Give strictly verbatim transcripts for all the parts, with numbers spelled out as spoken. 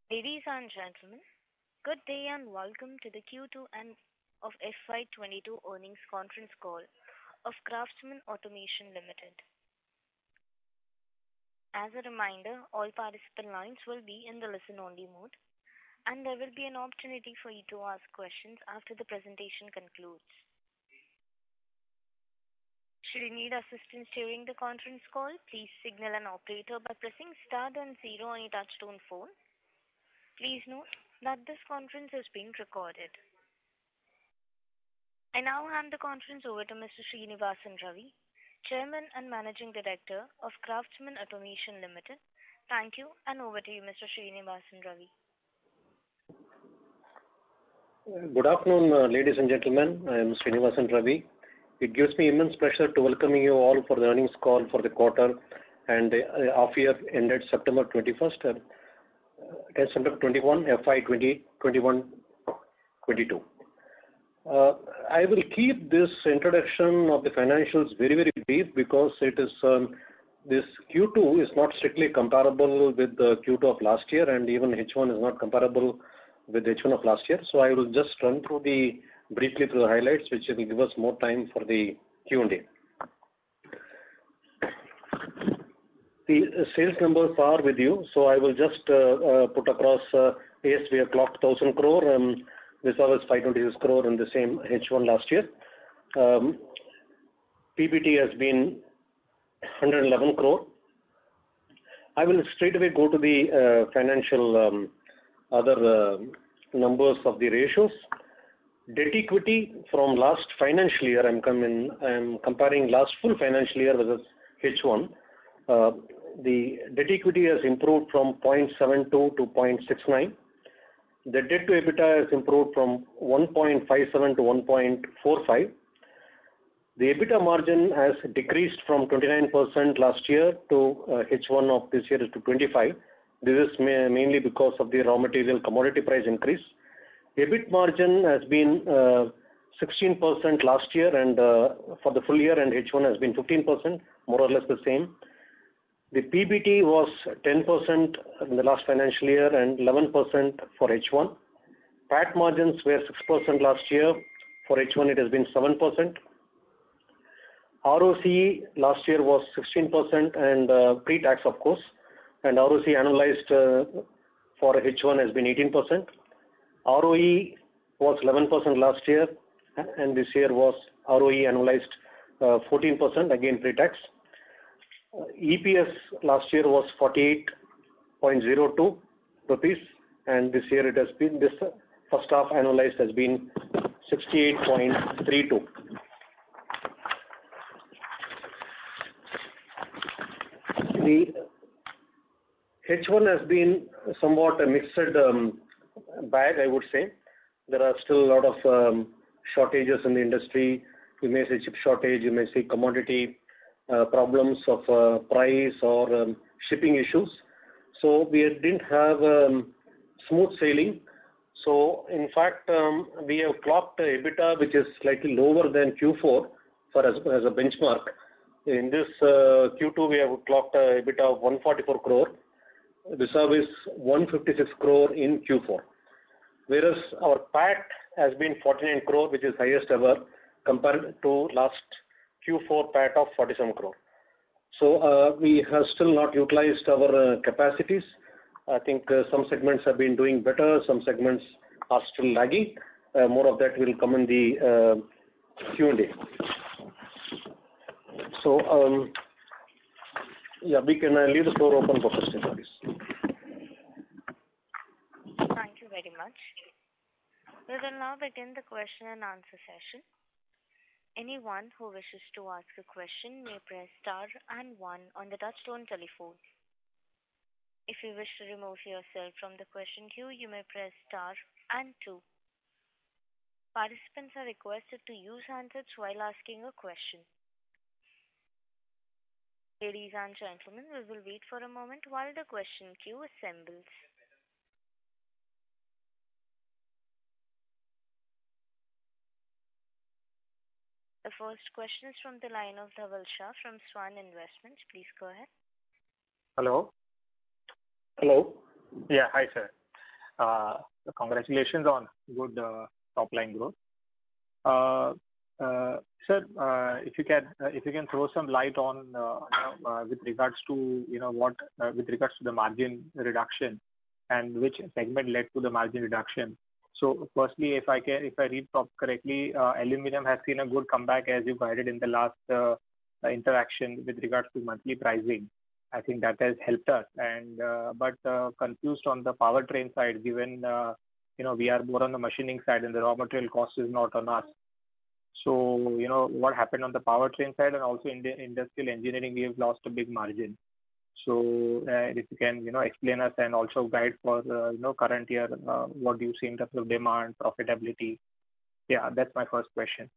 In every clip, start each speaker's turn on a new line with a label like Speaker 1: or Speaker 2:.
Speaker 1: Ladies and gentlemen, good day and welcome to the Q two and of F Y twenty-two earnings conference call of Craftsman Automation Limited. As a reminder, all participant lines will be in the listen-only mode, and there will be an opportunity for you to ask questions after the presentation concludes. Should you need assistance during the conference call, please signal an operator by pressing star then zero on your touchtone phone. Please note that this conference is being recorded. I now hand the conference over to Mister Srinivasan Ravi, Chairman and Managing Director of Craftsman Automation Limited. Thank you, and over to you, Mister Srinivasan Ravi.
Speaker 2: Good afternoon, uh, ladies and gentlemen. I am Srinivasan Ravi. It gives me immense pleasure to welcoming you all for the earnings call for the quarter and uh, half year ended September twenty-first. Uh, September twenty-first, F Y twenty twenty-one twenty-two. Uh, I will keep this introduction of the financials very, very brief because it is um, this Q two is not strictly comparable with the Q two of last year, and even H one is not comparable with H one of last year. So I will just run through the briefly through the highlights, which will give us more time for the Q and A. The sales numbers are with you, so I will just uh, uh, put across, uh, yes, we have clocked one thousand crore, um, this was five hundred twenty-six crore in the same H one last year. Um, P B T has been one hundred eleven crore. I will straight away go to the uh, financial um, other uh, numbers of the ratios. Debt equity from last financial year, I'm, coming, I'm comparing last full financial year versus H one. Uh, the debt equity has improved from zero point seven two to zero point six nine. The debt to EBITDA has improved from one point five seven to one point four five. The EBITDA margin has decreased from twenty-nine percent last year to uh, H one of this year to twenty-five. This is ma mainly because of the raw material commodity price increase. EBIT margin has been uh, sixteen percent last year, and uh, for the full year, and H one has been fifteen percent, more or less the same. The P B T was ten percent in the last financial year and eleven percent for H one. P A T margins were six percent last year. For H one, it has been seven percent. R O C E last year was sixteen percent and uh, pre-tax, of course, and R O C E annualized uh, for H one has been eighteen percent. R O E was eleven percent last year, and this year was R O E annualized uh, fourteen percent, again pre-tax. Uh, E P S last year was forty-eight point zero two rupees, and this year it has been, this first half annualized has been sixty-eight point three two. The H one has been somewhat a mixed um, bag, I would say. There are still a lot of um, shortages in the industry. You may say chip shortage, you may say commodity uh, problems of uh, price or um, shipping issues. So we didn't have um, smooth sailing. So in fact, um, we have clocked a EBITDA which is slightly lower than Q four for as, as a benchmark. In this uh, Q two, we have clocked a EBITDA of one forty-four crore. The service one fifty-six crore in Q four. Whereas our P A T has been forty-nine crore, which is highest ever compared to last Q four P A T of forty-seven crore. So uh, we have still not utilized our uh, capacities. I think uh, some segments have been doing better, some segments are still lagging. Uh, more of that will come in the uh, Q and A. So um, yeah, we can uh, leave the floor open for questions, please.
Speaker 1: Thank you very much. We will now begin the question and answer session. Anyone who wishes to ask a question may press star and one on the touchtone telephone. If you wish to remove yourself from the question queue, you may press star and two. Participants are requested to use handsets while asking a question. Ladies and gentlemen, we will wait for a moment while the question queue assembles. The first question is from the line of Dhaval Shah from Swan Investments. Please go ahead.
Speaker 3: Hello.
Speaker 2: Hello.
Speaker 3: Yeah, hi sir. Uh, congratulations on good uh, top line growth. Uh, uh, sir, uh, if you can uh, if you can throw some light on uh, you know, uh, with regards to you know what uh, with regards to the margin reduction and which segment led to the margin reduction. So firstly, if I can if I read correctly, uh, aluminum has seen a good comeback as you guided in the last uh, interaction with regards to monthly pricing. I think that has helped us. And uh, but uh, confused on the powertrain side, given uh, you know we are more on the machining side and the raw material cost is not on us. So you know what happened on the powertrain side, and also in the industrial engineering, we have lost a big margin. So uh, if you can you know explain us and also guide for uh, you know current year, uh, what do you see in terms of demand, profitability? Yeah, that's my first question.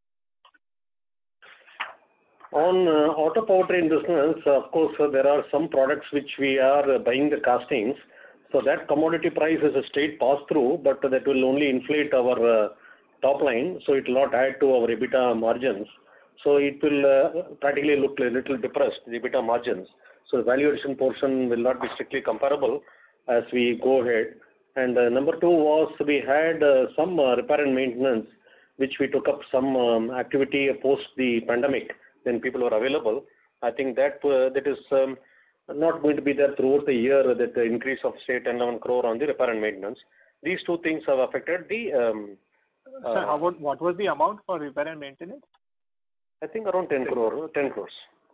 Speaker 2: On uh, auto powertrain business, of course, uh, there are some products which we are uh, buying the castings. So that commodity price is a straight pass-through, but that will only inflate our uh, top line. So it will not add to our EBITDA margins. So it will uh, practically look a little depressed, the EBITDA margins. So the value addition portion will not be strictly comparable as we go ahead. And uh, number two was we had uh, some uh, repair and maintenance, which we took up some um, activity post the pandemic. When people were available, I think that uh, that is um, not going to be there throughout the year, that the increase of say ten, eleven crore on the repair and maintenance. These two things have affected the... Um,
Speaker 3: uh, Sir, how about, what was the amount for repair and maintenance?
Speaker 2: I think around ten crore, ten crores.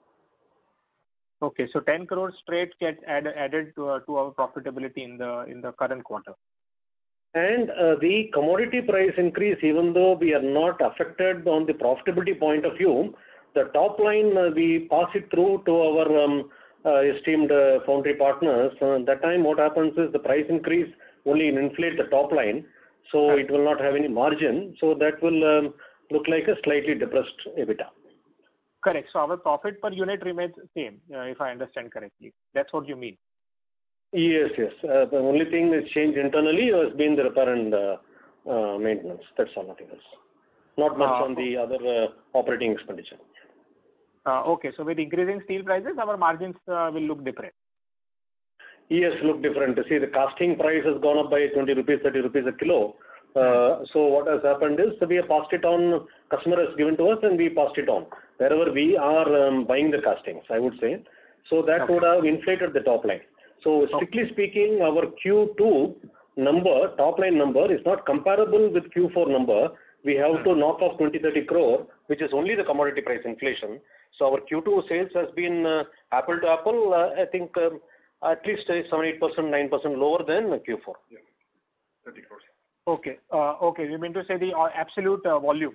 Speaker 3: Okay, so ten crores straight get add, added to, uh, to our profitability in the in the current quarter.
Speaker 2: And uh, the commodity price increase, even though we are not affected on the profitability point of view, the top line, uh, we pass it through to our um, uh, esteemed uh, foundry partners. Uh, that time what happens is the price increase only inflate the top line, so it will not have any margin. So that will um, look like a slightly depressed EBITDA.
Speaker 3: Correct. So our profit per unit remains same, uh, if I understand correctly. That's what you mean?
Speaker 2: Yes, yes. Uh, the only thing that's changed internally has been the repair and uh, uh, maintenance. That's all, nothing else. Not much uh, on the other uh, operating expenditure.
Speaker 3: Uh, okay, so with increasing steel prices, our margins uh, will look different.
Speaker 2: Yes, look different. See, the casting price has gone up by twenty rupees, thirty rupees a kilo. Uh, so what has happened is we have passed it on, customer has given to us and we passed it on. Wherever we are um, buying the castings, I would say. So that okay. would have inflated the top line. So strictly okay. speaking, our Q two number, top line number is not comparable with Q four number. We have to knock off twenty, thirty crore, which is only the commodity price inflation. So our Q two sales has been uh, apple to apple, uh, I think um, at least uh, seven, eight percent, nine percent lower than Q four.
Speaker 4: Yeah, thirty crores.
Speaker 3: Okay, uh, okay. You mean to say the uh, absolute uh, volume?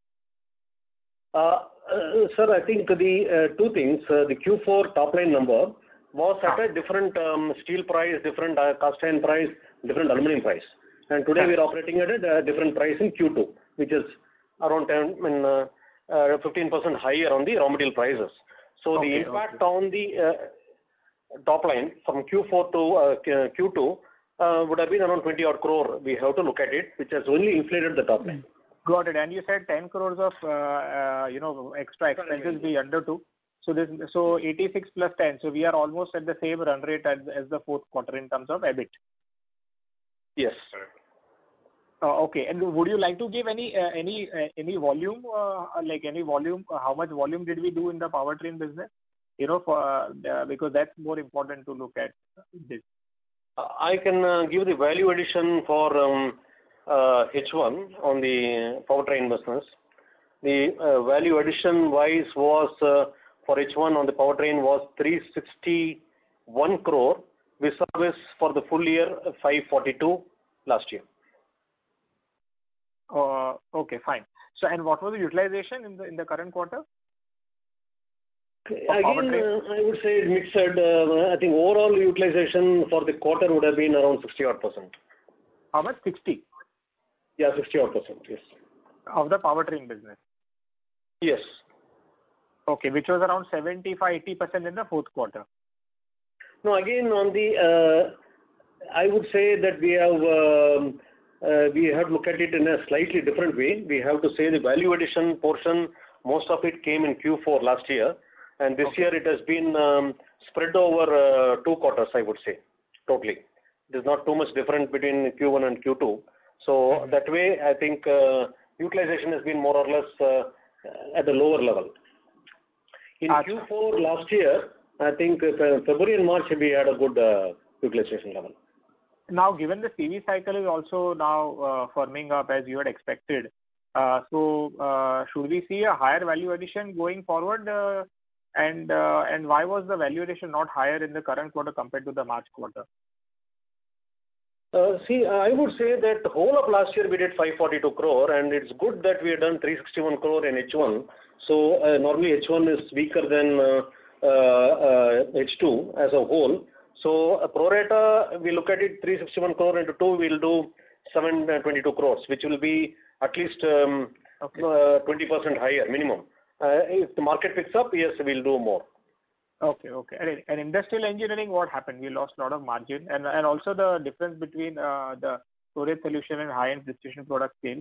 Speaker 2: Uh, uh, sir, I think the uh, two things, uh, the Q four top line number was at a different um, steel price, different uh, cast iron price, different aluminum price. And today we are operating at a different price in Q two, which is around ten, I mean, uh, uh, fifteen percent higher on the raw material prices. So okay, the impact okay. on the uh, top line from Q four to uh, Q two uh, would have been around twenty odd crore. We have to look at it, which has only inflated the top line.
Speaker 3: Got it. And you said ten crores of uh, uh, you know extra expenses we undertook. So this so eighty-six plus ten. So we are almost at the same run rate as, as the fourth quarter in terms of EBIT.
Speaker 2: Yes.
Speaker 3: Uh, okay. And would you like to give any uh, any uh, any volume uh, like any volume? Uh, how much volume did we do in the powertrain business? You know, for uh, because that's more important to look at this.
Speaker 2: I can uh, give the value addition for um, uh, H one on the powertrain business. The uh, value addition wise was uh, for H one on the powertrain was three sixty-one crore, with service for the full year five forty-two last year.
Speaker 3: Uh, okay, fine. So, and what was the utilization in the in the current quarter?
Speaker 2: Again, uh, I would say mixed. Uh, I think overall utilization for the quarter would have been around sixty odd percent.
Speaker 3: How much? sixty?
Speaker 2: Yeah, sixty odd percent, yes.
Speaker 3: Of the powertrain business?
Speaker 2: Yes.
Speaker 3: Okay, which was around seventy-five, eighty percent in the fourth quarter.
Speaker 2: No, again, on the, uh, I would say that we have, um, uh, we have to look at it in a slightly different way. We have to say the value addition portion, most of it came in Q four last year. And this okay. year it has been um, spread over uh, two quarters, I would say, totally. There's not too much difference between Q one and Q two. So that way, I think uh, utilization has been more or less uh, at a lower level. In Q four last year, I think uh, February and March we had a good uh, utilization level.
Speaker 3: Now, given the C V cycle is also now uh, firming up as you had expected, uh, so uh, should we see a higher value addition going forward? Uh, and uh, and why was the value addition not higher in the current quarter compared to the March quarter?
Speaker 2: Uh, see, I would say that the whole of last year we did five forty-two crore, and it's good that we have done three sixty-one crore in H one. So uh, normally H one is weaker than uh, uh, uh, H two as a whole. So uh, pro rata, we look at it three sixty-one crore into two, we'll do seven twenty-two crores, which will be at least um, okay. uh, twenty percent higher minimum. Uh, if the market picks up, yes, we'll do more.
Speaker 3: Okay, okay. And, and industrial engineering, what happened? We lost a lot of margin, and and also the difference between uh, the storage solution and high-end distribution product sales.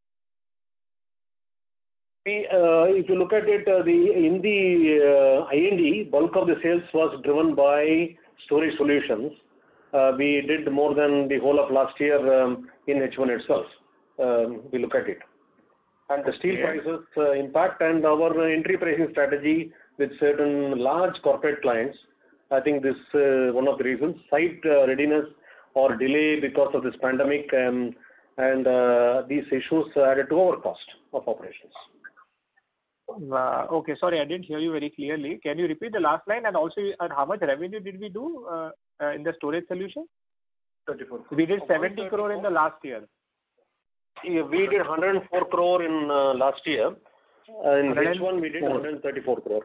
Speaker 2: See, uh, if you look at it, uh, the in the uh, I N D, bulk of the sales was driven by storage solutions. Uh, we did more than the whole of last year um, in H one itself. Um, we look at it, and the steel okay. prices uh, impact and our entry pricing strategy with certain large corporate clients. I think this is uh, one of the reasons. Site uh, readiness or delay because of this pandemic um, and uh, these issues added to our cost of operations.
Speaker 3: Uh, okay, sorry, I didn't hear you very clearly. Can you repeat the last line? And also, uh, how much revenue did we do uh, uh, in the storage solution?
Speaker 2: thirty-four.
Speaker 3: We did seventy crore in the last year.
Speaker 2: Yeah, we did one hundred four crore in uh, last year. Uh, in H one, we did one hundred thirty-four crore.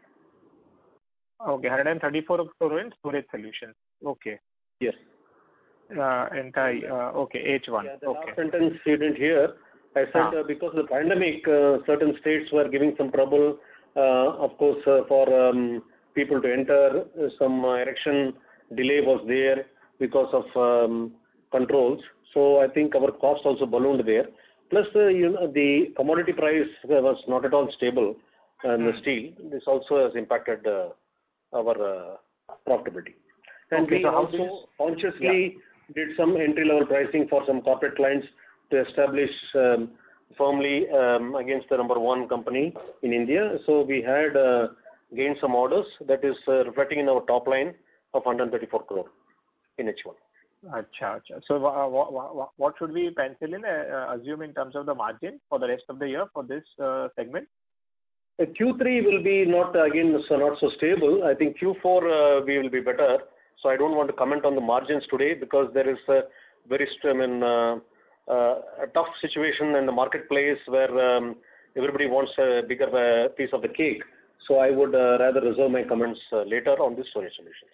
Speaker 3: Okay, one hundred thirty-four crore in storage solutions. Okay.
Speaker 2: Yes.
Speaker 3: Uh, entire, uh, okay, H one.
Speaker 2: Yeah, the
Speaker 3: okay.
Speaker 2: last sentence you didn't hear. I said ah. uh, because of the pandemic, uh, certain states were giving some trouble, uh, of course, uh, for um, people to enter. Uh, some uh, erection delay was there because of um, controls. So I think our cost also ballooned there. Plus, uh, you know, the commodity price was not at all stable in hmm. the steel. This also has impacted uh, our uh, profitability. And okay, we so also this, consciously yeah. did some entry-level pricing for some corporate clients to establish um, firmly um, against the number one company in India. So we had uh, gained some orders that is uh, reflecting in our top line of one hundred thirty-four crore in H one.
Speaker 3: Achha, achha. So uh, what, what, what should we pencil in, uh, assume in terms of the margin for the rest of the year for this uh, segment?
Speaker 2: Uh, Q three will be not again so not so stable. I think Q four uh, we will be better. So I don't want to comment on the margins today because there is a very I mean, uh, uh, a tough situation in the marketplace where um, everybody wants a bigger uh, piece of the cake. So I would uh, rather reserve my comments uh, later on the storage solutions.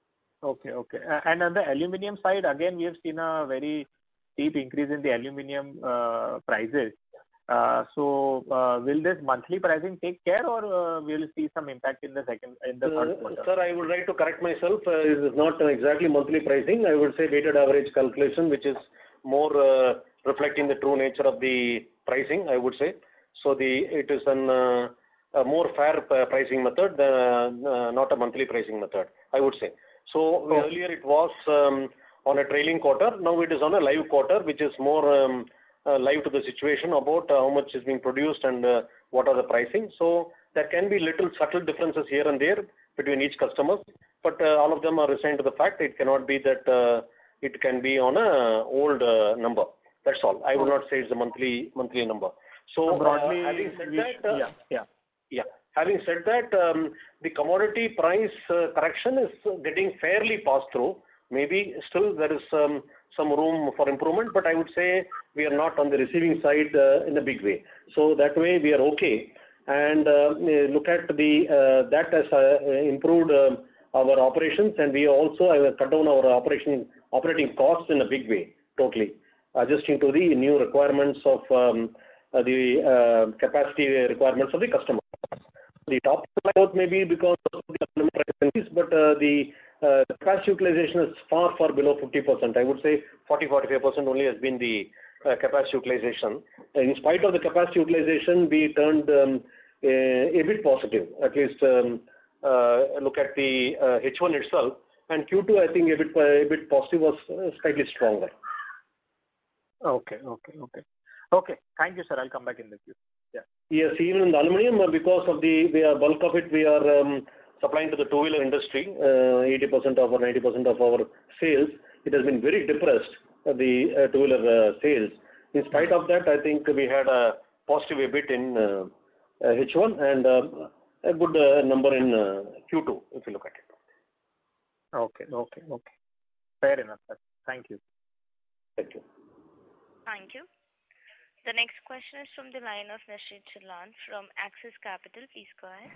Speaker 3: Okay, okay. And on the aluminium side, again, we have seen a very steep increase in the aluminium uh, prices. Uh, so, uh, will this monthly pricing take care, or uh, will see some impact in the second, in the third quarter?
Speaker 2: Uh, sir, I would like to correct myself. Uh, it is not exactly monthly pricing. I would say weighted average calculation, which is more uh, reflecting the true nature of the pricing, I would say. So, the it is an uh, a more fair uh, pricing method, than, uh, not a monthly pricing method, I would say. So, oh. earlier it was um, on a trailing quarter. Now it is on a live quarter, which is more um, uh, live to the situation about uh, how much is being produced and uh, what are the pricing. So, there can be little subtle differences here and there between each customer, but uh, all of them are resigned to the fact it cannot be that uh, it can be on a old uh, number. That's all. I would not say it's a monthly monthly number. So,
Speaker 3: broadly,
Speaker 2: uh, having said that, uh,
Speaker 3: yeah, yeah.
Speaker 2: Yeah. Having said that, um, the commodity price uh, correction is getting fairly passed through. Maybe still there is um, some room for improvement, but I would say we are not on the receiving side uh, in a big way. So that way we are okay. And uh, look at the uh, that has uh, improved uh, our operations, and we also have cut down our operation operating costs in a big way, totally adjusting to the new requirements of um, uh, the uh, capacity requirements of the customer. The top growth may be because of the price increase, but uh, the uh, capacity utilization is far, far below fifty percent. I would say forty to forty-five percent only has been the uh, capacity utilization. In spite of the capacity utilization, we turned um, a, a bit positive. At least um, uh, look at the uh, H one itself. And Q two, I think a bit, a bit positive was slightly stronger.
Speaker 3: Okay, okay, okay. Okay, thank you, sir. I'll come back in the queue. Yeah.
Speaker 2: Yes, even in the aluminum, because of the we are bulk of it, we are um, supplying to the two-wheeler industry, uh, eighty percent of or ninety percent of our sales. It has been very depressed, uh, the uh, two-wheeler uh, sales. In spite of that, I think we had a positive a bit in uh, uh, H one and uh, a good uh, number in uh, Q two, if you look at it.
Speaker 3: Okay, okay, okay. Fair enough, sir. Thank you.
Speaker 2: Thank you.
Speaker 1: Thank you. The next question is from the line of Nishit Jalan from Axis Capital. Please go ahead.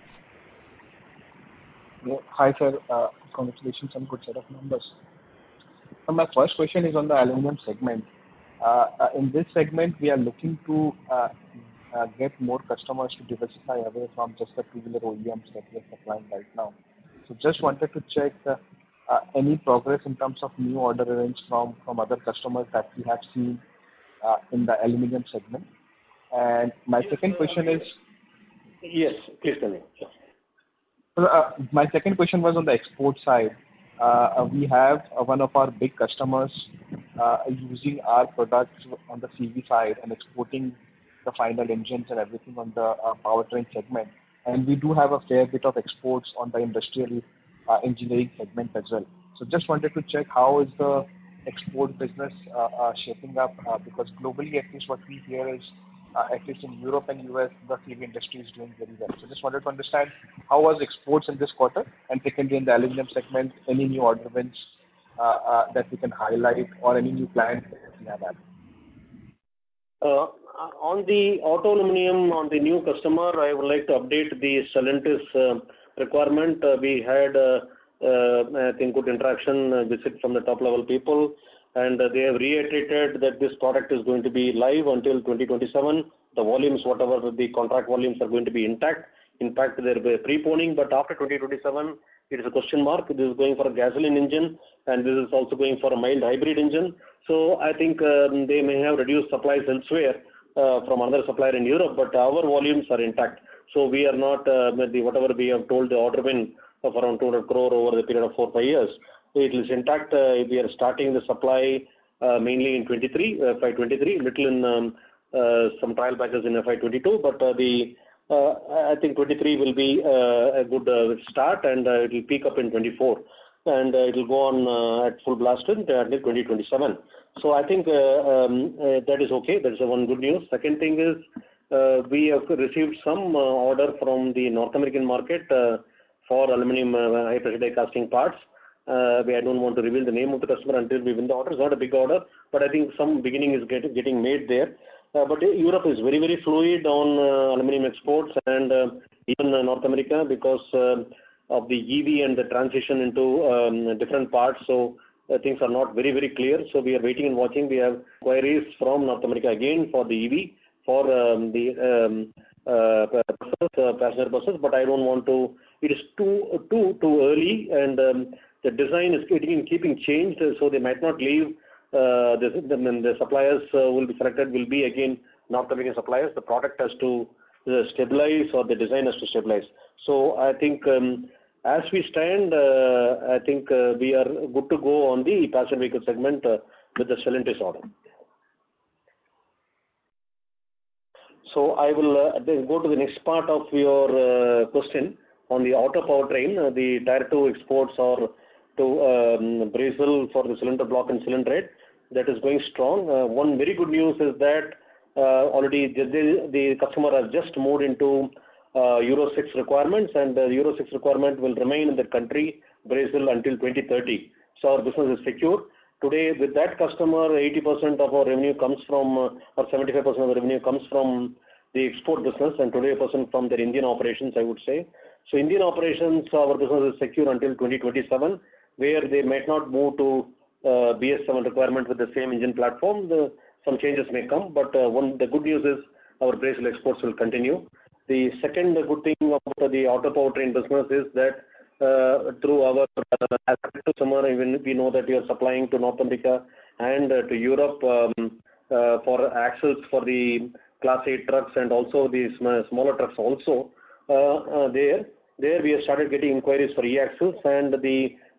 Speaker 4: Yeah. Hi, sir. Uh, congratulations on good set of numbers. So my first question is on the aluminum segment. Uh, uh, in this segment, we are looking to uh, uh, get more customers to diversify away from just the two-wheeler O E Ms that we are supplying right now. So just wanted to check uh, uh, any progress in terms of new order range from, from other customers that we have seen uh, in the aluminum segment. And my
Speaker 2: yes,
Speaker 4: second question uh, is...
Speaker 2: Yes, please tell me. Yes.
Speaker 4: Uh, my second question was on the export side. Uh, we have uh, one of our big customers uh, using our products on the C V side and exporting the final engines and everything on the uh, powertrain segment. And we do have a fair bit of exports on the industrial uh, engineering segment as well. So just wanted to check how is the export business uh, uh, shaping up uh, because globally, at least what we hear is Uh, at least in Europe and U S, the C V industry is doing very well. So just wanted to understand how was exports in this quarter, and secondly, in the aluminum segment, any new order wins uh, uh, that we can highlight or any new clients that we have had?
Speaker 2: Uh, on the auto aluminum, on the new customer, I would like to update the Stellantis uh, requirement. Uh, we had, uh, uh, I think, good interaction, uh, visit from the top level people. And uh, they have reiterated that this product is going to be live until twenty twenty-seven. The volumes, whatever the contract volumes, are going to be intact. In fact, they are preponing, but after twenty twenty-seven, it is a question mark. This is going for a gasoline engine, and this is also going for a mild hybrid engine. So I think um, they may have reduced supplies elsewhere uh, from another supplier in Europe, but our volumes are intact. So we are not, uh, the, whatever we have told the order win of around two hundred crore over the period of four, five years. It is intact. Uh, we are starting the supply uh, mainly in twenty-three, uh, F Y twenty-three, little in um, uh, some trial batches in F Y twenty-two, but uh, the uh, I think twenty-three will be uh, a good uh, start, and uh, it will peak up in twenty-four, and uh, it will go on uh, at full blast until twenty twenty-seven. So I think uh, um, uh, that is okay. That is uh, one good news. Second thing is uh, we have received some uh, order from the North American market uh, for aluminum uh, high pressure die casting parts. Uh, I don't want to reveal the name of the customer until we win the order. It's not a big order, but I think some beginning is get, getting made there. Uh, but Europe is very, very fluid on uh, aluminum exports, and uh, even uh, North America, because uh, of the E V and the transition into um, different parts. So uh, things are not very, very clear. So we are waiting and watching. We have queries from North America again for the E V, for um, the um, uh, buses, uh, passenger buses, but I don't want to. It is too, too, too early, and um, the design is getting keeping changed, so they might not leave. Uh, the, the, the suppliers uh, will be selected will be again North American suppliers. The product has to uh, stabilize, or the design has to stabilize. So I think um, as we stand, uh, I think uh, we are good to go on the passenger vehicle segment uh, with the Stellantis order. So I will uh, then go to the next part of your uh, question on the auto powertrain, uh, the Tier two exports or to um, Brazil for the cylinder block and cylinder head. That is going strong. Uh, one very good news is that uh, already the, the, the customer has just moved into uh, Euro six requirements, and the Euro six requirement will remain in the country, Brazil, until twenty thirty. So our business is secure. Today, with that customer, eighty percent of our revenue comes from, uh, or seventy-five percent of the revenue comes from the export business, and twenty percent from their Indian operations, I would say. So Indian operations, our business is secure until twenty twenty-seven, where they might not move to uh, B S seven requirement with the same engine platform. The, some changes may come, but uh, one the good news is our Brazil exports will continue. The second good thing about the auto powertrain business is that uh, through our uh, summer, even we know that we are supplying to North America and uh, to Europe um, uh, for axles for the Class eight trucks, and also the sm smaller trucks also. Uh, uh, there, there we have started getting inquiries for e-axles, and the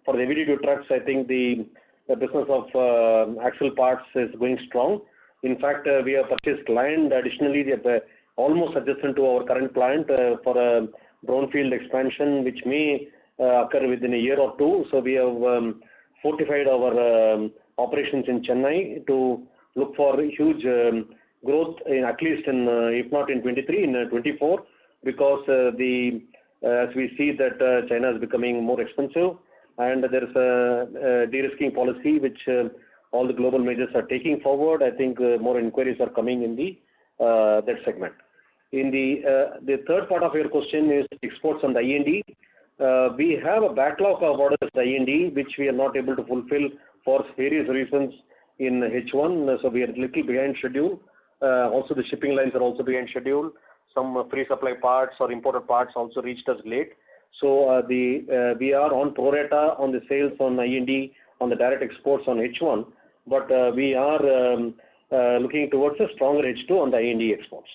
Speaker 2: for the heavy-duty trucks, I think the, the business of uh, axle parts is going strong. In fact, uh, we have purchased land additionally, uh, almost adjacent to our current plant uh, for a brownfield expansion, which may uh, occur within a year or two. So we have um, fortified our um, operations in Chennai to look for huge um, growth, in, at least in, uh, if not in twenty-three, in uh, twenty-four, because uh, the uh, as we see that uh, China is becoming more expensive, and there is a, a de-risking policy which uh, all the global majors are taking forward. I think uh, more inquiries are coming in the uh, that segment. In the uh, the third part of your question is exports on the I N D. Uh, we have a backlog of orders I N D which we are not able to fulfill for various reasons in H one. So we are a little behind schedule. Uh, also, the shipping lines are also behind schedule. Some uh, free supply parts or imported parts also reached us late. So uh, the uh, we are on pro rata on the sales on I N D on the direct exports on H one, but uh, we are um, uh, looking towards a stronger H two on the I N D exports.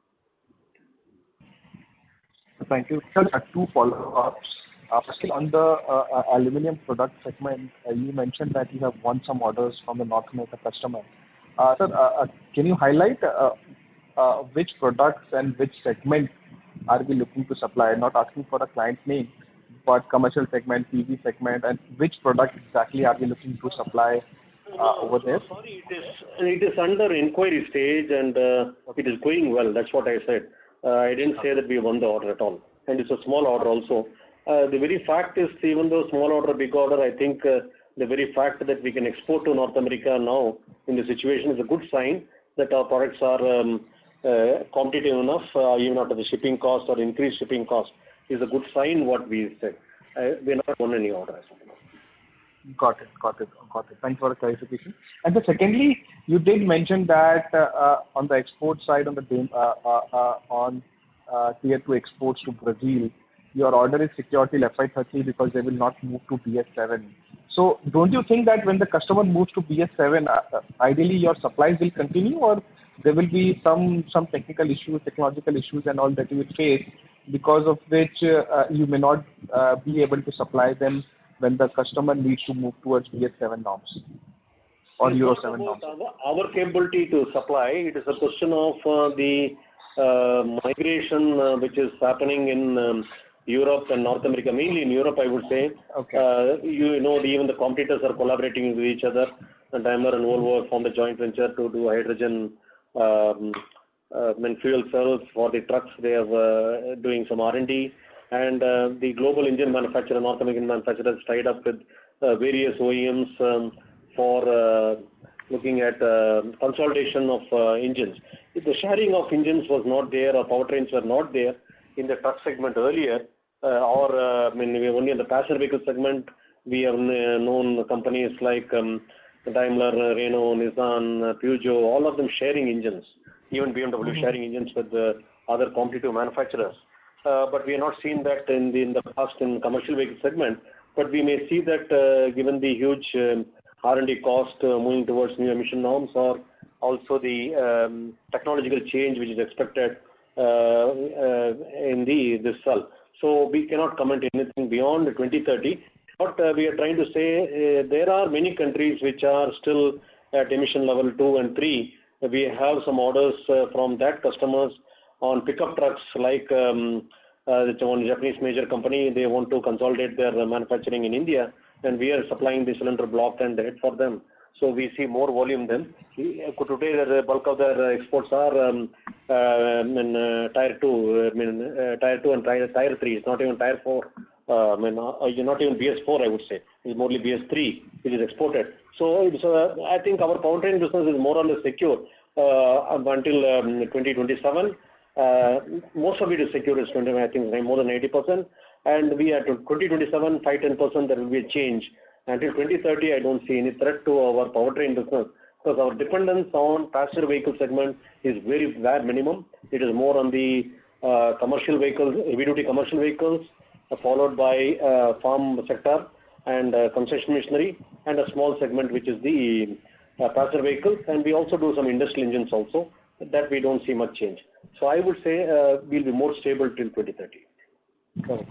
Speaker 4: Thank you. Sir, uh, two follow-ups. Uh, Firstly, on the uh, uh, aluminum product segment, uh, you mentioned that you have won some orders from the North America customer. Uh, Sir, uh, uh, can you highlight uh, uh, which products and which segment are we looking to supply? Not asking for a client name, but commercial segment, P V segment, and which product exactly are we looking to supply uh, over there?
Speaker 2: Sorry, it is it is under inquiry stage, and uh, it is going well. That's what I said. Uh, I didn't say that we won the order at all, and it's a small order also. Uh, the very fact is, even though small order, big order, I think uh, the very fact that we can export to North America now in the situation is a good sign that our products are um, uh, competitive enough, uh, even after the shipping cost or increased shipping cost, is a good sign. What we said, uh, we are not won any order.
Speaker 4: Got it. Got it. Got it. Thanks for the clarification. And then secondly, you did mention that uh, uh, on the export side, on the uh, uh, uh, on uh, tier two exports to Brazil, your order is secured till F Y thirty because they will not move to B S seven. So don't you think that when the customer moves to B S seven, uh, ideally your supplies will continue, or there will be some some technical issues, technological issues and all that you will face, because of which uh, you may not uh, be able to supply them when the customer needs to move towards B S seven norms or Euro seven norms?
Speaker 2: Our, our capability to supply, it is a question of uh, the uh, migration uh, which is happening in um, Europe and North America, mainly in Europe, I would say.
Speaker 4: Okay.
Speaker 2: Uh, you know, the, even the competitors are collaborating with each other. And Daimler and Volvo formed a joint venture to do hydrogen um, uh, fuel cells for the trucks. They are uh, doing some R and D. And uh, the global engine manufacturer, North American manufacturers, tied up with uh, various O E Ms um, for uh, looking at uh, consolidation of uh, engines. If the sharing of engines was not there, or powertrains were not there in the truck segment earlier, uh, or uh, I mean, we only in the passenger vehicle segment, we have known companies like um, Daimler, Renault, Nissan, Peugeot, all of them sharing engines, even B M W mm-hmm. sharing engines with the other competitive manufacturers. Uh, but we have not seen that in the, in the past in commercial vehicle segment. But we may see that uh, given the huge um, R and D cost uh, moving towards new emission norms, or also the um, technological change which is expected uh, uh, in the this cell. So we cannot comment anything beyond twenty thirty. But uh, we are trying to say uh, there are many countries which are still at emission level two and three. We have some orders uh, from that customers on pickup trucks, like um, uh, one Japanese major company. They want to consolidate their uh, manufacturing in India, and we are supplying the cylinder block and the head for them. So we see more volume then. Today, the bulk of their exports are um, uh, in uh, tier two, I mean uh, tier two and tier, tier three. It's not even tier four. Uh, I mean, uh, not even B S four, I would say. It's mostly B S three, which is exported. So it's, uh, I think our powertrain business is more or less secure uh, until um, twenty twenty-seven. Uh, most of it is secure, is twenty, I think more than eighty percent. And we are to twenty twenty-seven, five to ten percent, there will be a change. Until twenty thirty, I don't see any threat to our powertrain business, because our dependence on passenger vehicle segment is very, very minimum. It is more on the uh, commercial vehicles, heavy-duty commercial vehicles, uh, followed by uh, farm sector and uh, construction machinery, and a small segment which is the uh, passenger vehicles. And we also do some industrial engines also. That we don't see much change. So I would say uh, we'll be more stable till twenty thirty.
Speaker 4: Correct. Correct.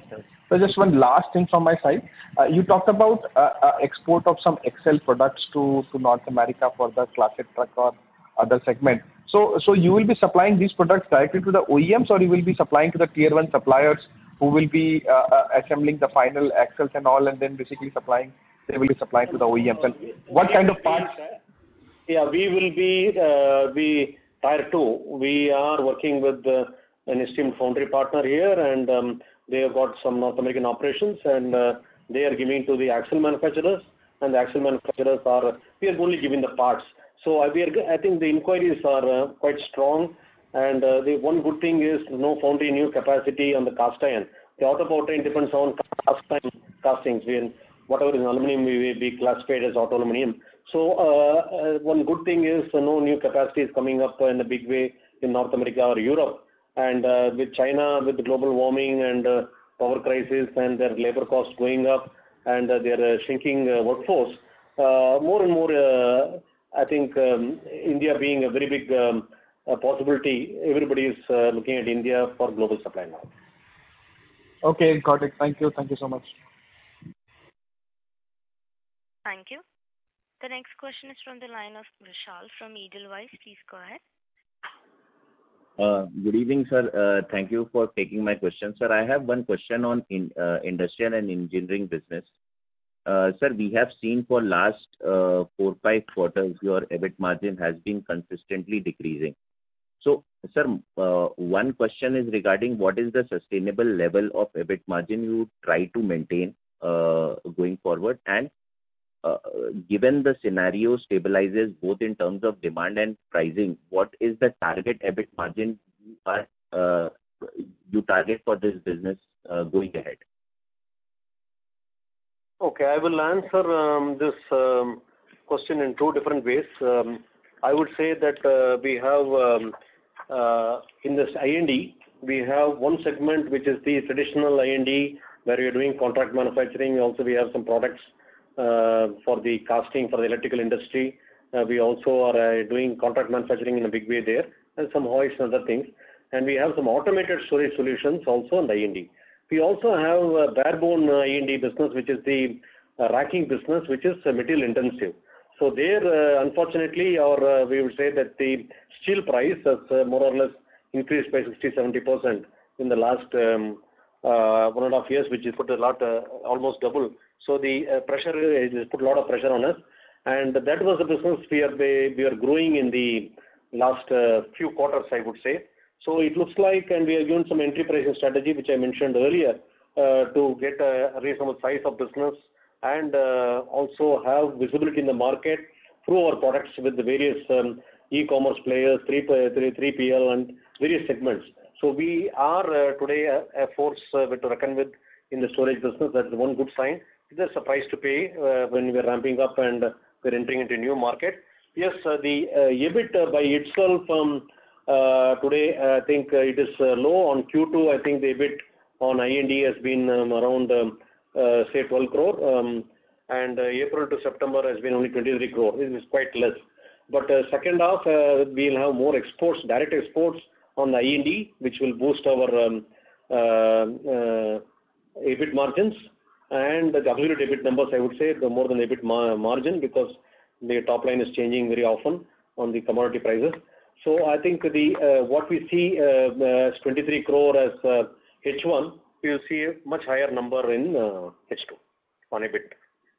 Speaker 4: So just one last thing from my side. Uh, you talked about uh, uh, export of some Excel products to, to North America for the Class eight truck or other segment. So so you will be supplying these products directly to the O E Ms, or you will be supplying to the tier one suppliers who will be uh, uh, assembling the final axles and all, and then basically supplying, they will be supplying to the O E Ms. And what kind of parts?
Speaker 2: Yeah, we will be uh, be tier two. We are working with uh, an esteemed foundry partner here, and um, they have got some North American operations, and uh, they are giving to the axle manufacturers, and the axle manufacturers are, we are only giving the parts. So I, we are, I think the inquiries are uh, quite strong, and uh, the one good thing is no foundry new capacity on the cast iron. The auto powertrain depends on cast iron castings. We, whatever is aluminum, we will be classified as auto aluminum. So uh, uh, one good thing is uh, no new capacity is coming up in a big way in North America or Europe. And uh, with China, with the global warming and uh, power crisis and their labor costs going up and uh, their uh, shrinking uh, workforce, uh, more and more, uh, I think um, India being a very big um, uh, possibility, everybody is uh, looking at India for global supply now.
Speaker 4: Okay, got it. Thank you. Thank you so much.
Speaker 1: Thank you. The next question is from the line of Vishal from Edelweiss. Please go ahead.
Speaker 5: Uh, good evening, sir. Uh, thank you for taking my question. Sir, I have one question on in, uh, industrial and engineering business. Uh, sir, we have seen for last uh, four, five quarters, your EBIT margin has been consistently decreasing. So, sir, uh, one question is regarding what is the sustainable level of EBIT margin you try to maintain uh, going forward, and Uh, given the scenario stabilizes both in terms of demand and pricing, what is the target EBIT margin you are uh, you target for this business uh, going ahead?
Speaker 2: Okay, I will answer um, this um, question in two different ways. Um, I would say that uh, we have um, uh, in this I and D, we have one segment which is the traditional I and D where we are doing contract manufacturing. Also, we have some products Uh, for the casting for the electrical industry. Uh, we also are uh, doing contract manufacturing in a big way there, and some hoists and other things. And we have some automated storage solutions also in the I and D. We also have a barebone I and D business, which is the uh, racking business, which is uh, material intensive. So there, uh, unfortunately, or uh, we would say that the steel price has uh, more or less increased by sixty to seventy percent in the last um, uh, one and a half years, which is put a lot, uh, almost double. So the uh, pressure has put a lot of pressure on us, and that was the business we are we are growing in the last uh, few quarters, I would say. So it looks like, and we are given some entry pricing strategy, which I mentioned earlier, uh, to get a reasonable size of business and uh, also have visibility in the market through our products with the various um, e-commerce players, three P L, and various segments. So we are uh, today a, a force uh, to reckon with in the storage business. That's one good sign. There's a price to pay uh, when we're ramping up and uh, we're entering into a new market. Yes, uh, the uh, EBIT uh, by itself um, uh, today, I think uh, it is uh, low. On Q two, I think the EBIT on I and D has been um, around, um, uh, say, twelve crore. Um, and uh, April to September has been only twenty-three crore. This is quite less. But uh, second half, uh, we'll have more exports, direct exports on the I and D, which will boost our um, uh, uh, EBIT margins. And the absolute EBIT numbers, I would say, the more than EBIT ma margin, because the top line is changing very often on the commodity prices. So I think the uh, what we see uh, as twenty-three crore as uh, H one, we will see a much higher number in uh, H two on EBIT.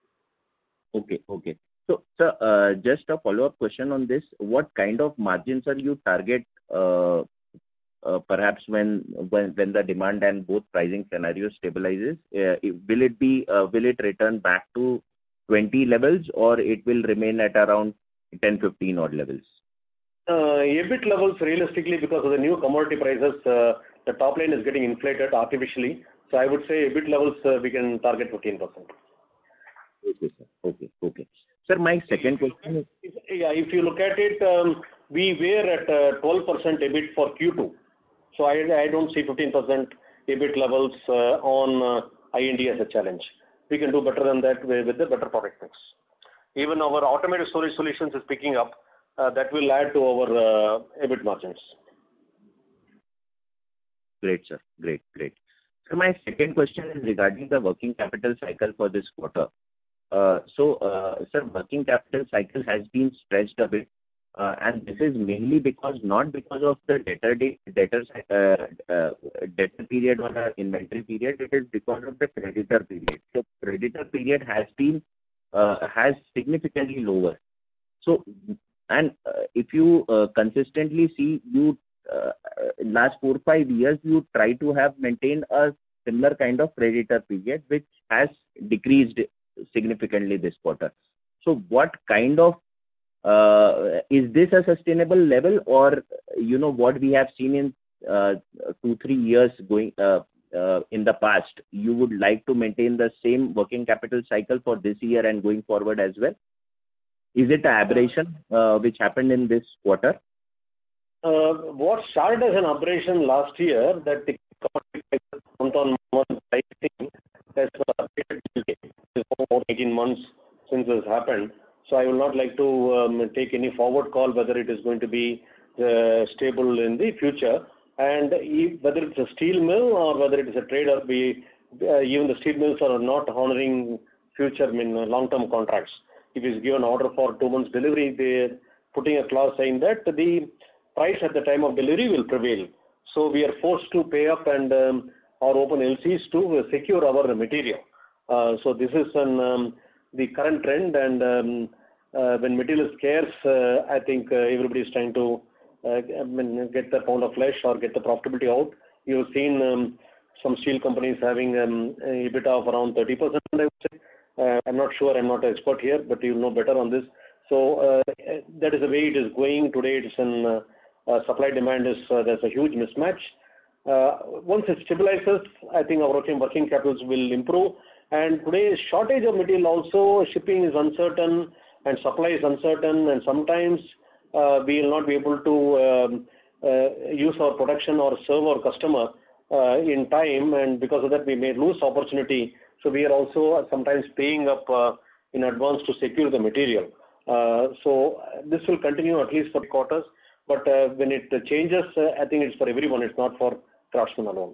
Speaker 5: Okay, okay. So, sir, uh, just a follow-up question on this. What kind of margins are you target uh, Uh, perhaps when, when when the demand and both pricing scenario stabilizes, uh, it, will it be uh, will it return back to twenty levels, or it will remain at around ten, fifteen odd levels?
Speaker 2: Uh, EBIT levels, realistically, because of the new commodity prices, uh, the top line is getting inflated artificially. So I would say EBIT levels uh, we can target fifteen percent.
Speaker 5: Okay, sir. Okay, okay. Sir, my second question is,
Speaker 2: yeah, if you look at it, um, we were at uh, twelve percent EBIT for Q two. So I, I don't see fifteen percent EBIT levels uh, on uh, I and D as a challenge. We can do better than that with, with the better product mix. Even our automated storage solutions is picking up. Uh, that will add to our uh, EBIT margins.
Speaker 5: Great, sir. Great, great. So my second question is regarding the working capital cycle for this quarter. Uh, so, uh, sir, working capital cycle has been stretched a bit, uh, and this is mainly because not because of the debtor day, debtor uh, uh, debtor period or the inventory period. It is because of the creditor period. So, creditor period has been uh, has significantly lower. So, and uh, if you uh, consistently see, you uh, last four five years you try to have maintained a similar kind of creditor period, which has decreased significantly this quarter. So what kind of uh, is this a sustainable level, or you know what we have seen in uh, two three years going uh, uh, in the past, you would like to maintain the same working capital cycle for this year and going forward as well? Is it an aberration uh, which happened in this quarter?
Speaker 2: Uh, what started as an aberration last year, that the month on month pricing has updated today. It's over eighteen months since this happened. So I will not like to um, take any forward call whether it is going to be uh, stable in the future. And e- whether it's a steel mill or whether it is a trader, we, uh, even the steel mills are not honoring future I mean, long-term contracts. If it's given order for two months delivery, they're putting a clause saying that the price at the time of delivery will prevail. So we are forced to pay up and um, or open L Cs to secure our material. Uh, so this is an, um, the current trend, and um, uh, when material is scarce, uh, I think uh, everybody is trying to uh, I mean, get the pound of flesh or get the profitability out. You've seen um, some steel companies having um, EBITDA of around thirty percent, I would say. Uh, I'm not sure, I'm not an expert here, but you'll know better on this. So uh, that is the way it is going today. It's an uh, uh, supply demand is uh, there's a huge mismatch. Uh, once it stabilizes, I think our working working capitals will improve. And today's shortage of material also, shipping is uncertain and supply is uncertain, and sometimes uh, we will not be able to um, uh, use our production or serve our customer uh, in time, and because of that we may lose opportunity. So we are also sometimes paying up uh, in advance to secure the material. Uh, so this will continue at least for quarters, but uh, when it changes, uh, I think it's for everyone, it's not for Craftsman alone.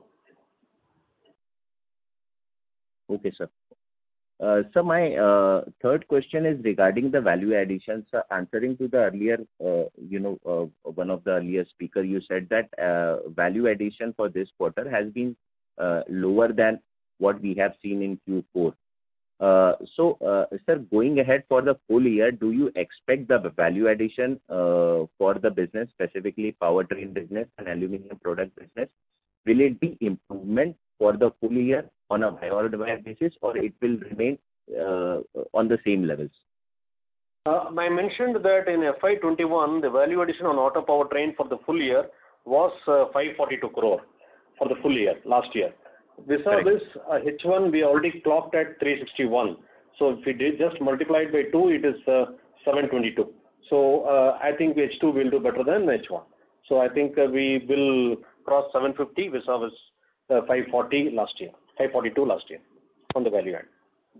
Speaker 5: Okay, sir. Uh, so my uh, third question is regarding the value additions. Uh, answering to the earlier, uh, you know, uh, one of the earlier speaker, you said that uh, value addition for this quarter has been uh, lower than what we have seen in Q four. Uh, so, uh, sir, going ahead for the full year, do you expect the value addition uh, for the business, specifically powertrain business and aluminum product business? Will it be improvement for the full year on a year-over-year basis, or it will remain uh, on the same levels?
Speaker 2: Uh, I mentioned that in F Y twenty-one, the value addition on auto powertrain for the full year was uh, five forty-two crore for the full year last year. Vis-a-vis uh, H one, we already clocked at three sixty-one. So if we did just multiply it by two, it is uh, seven twenty-two. So uh, I think H two will do better than H one. So I think uh, we will cross seven fifty vis-a-vis uh, five forty last year, five forty-two last year on the value add.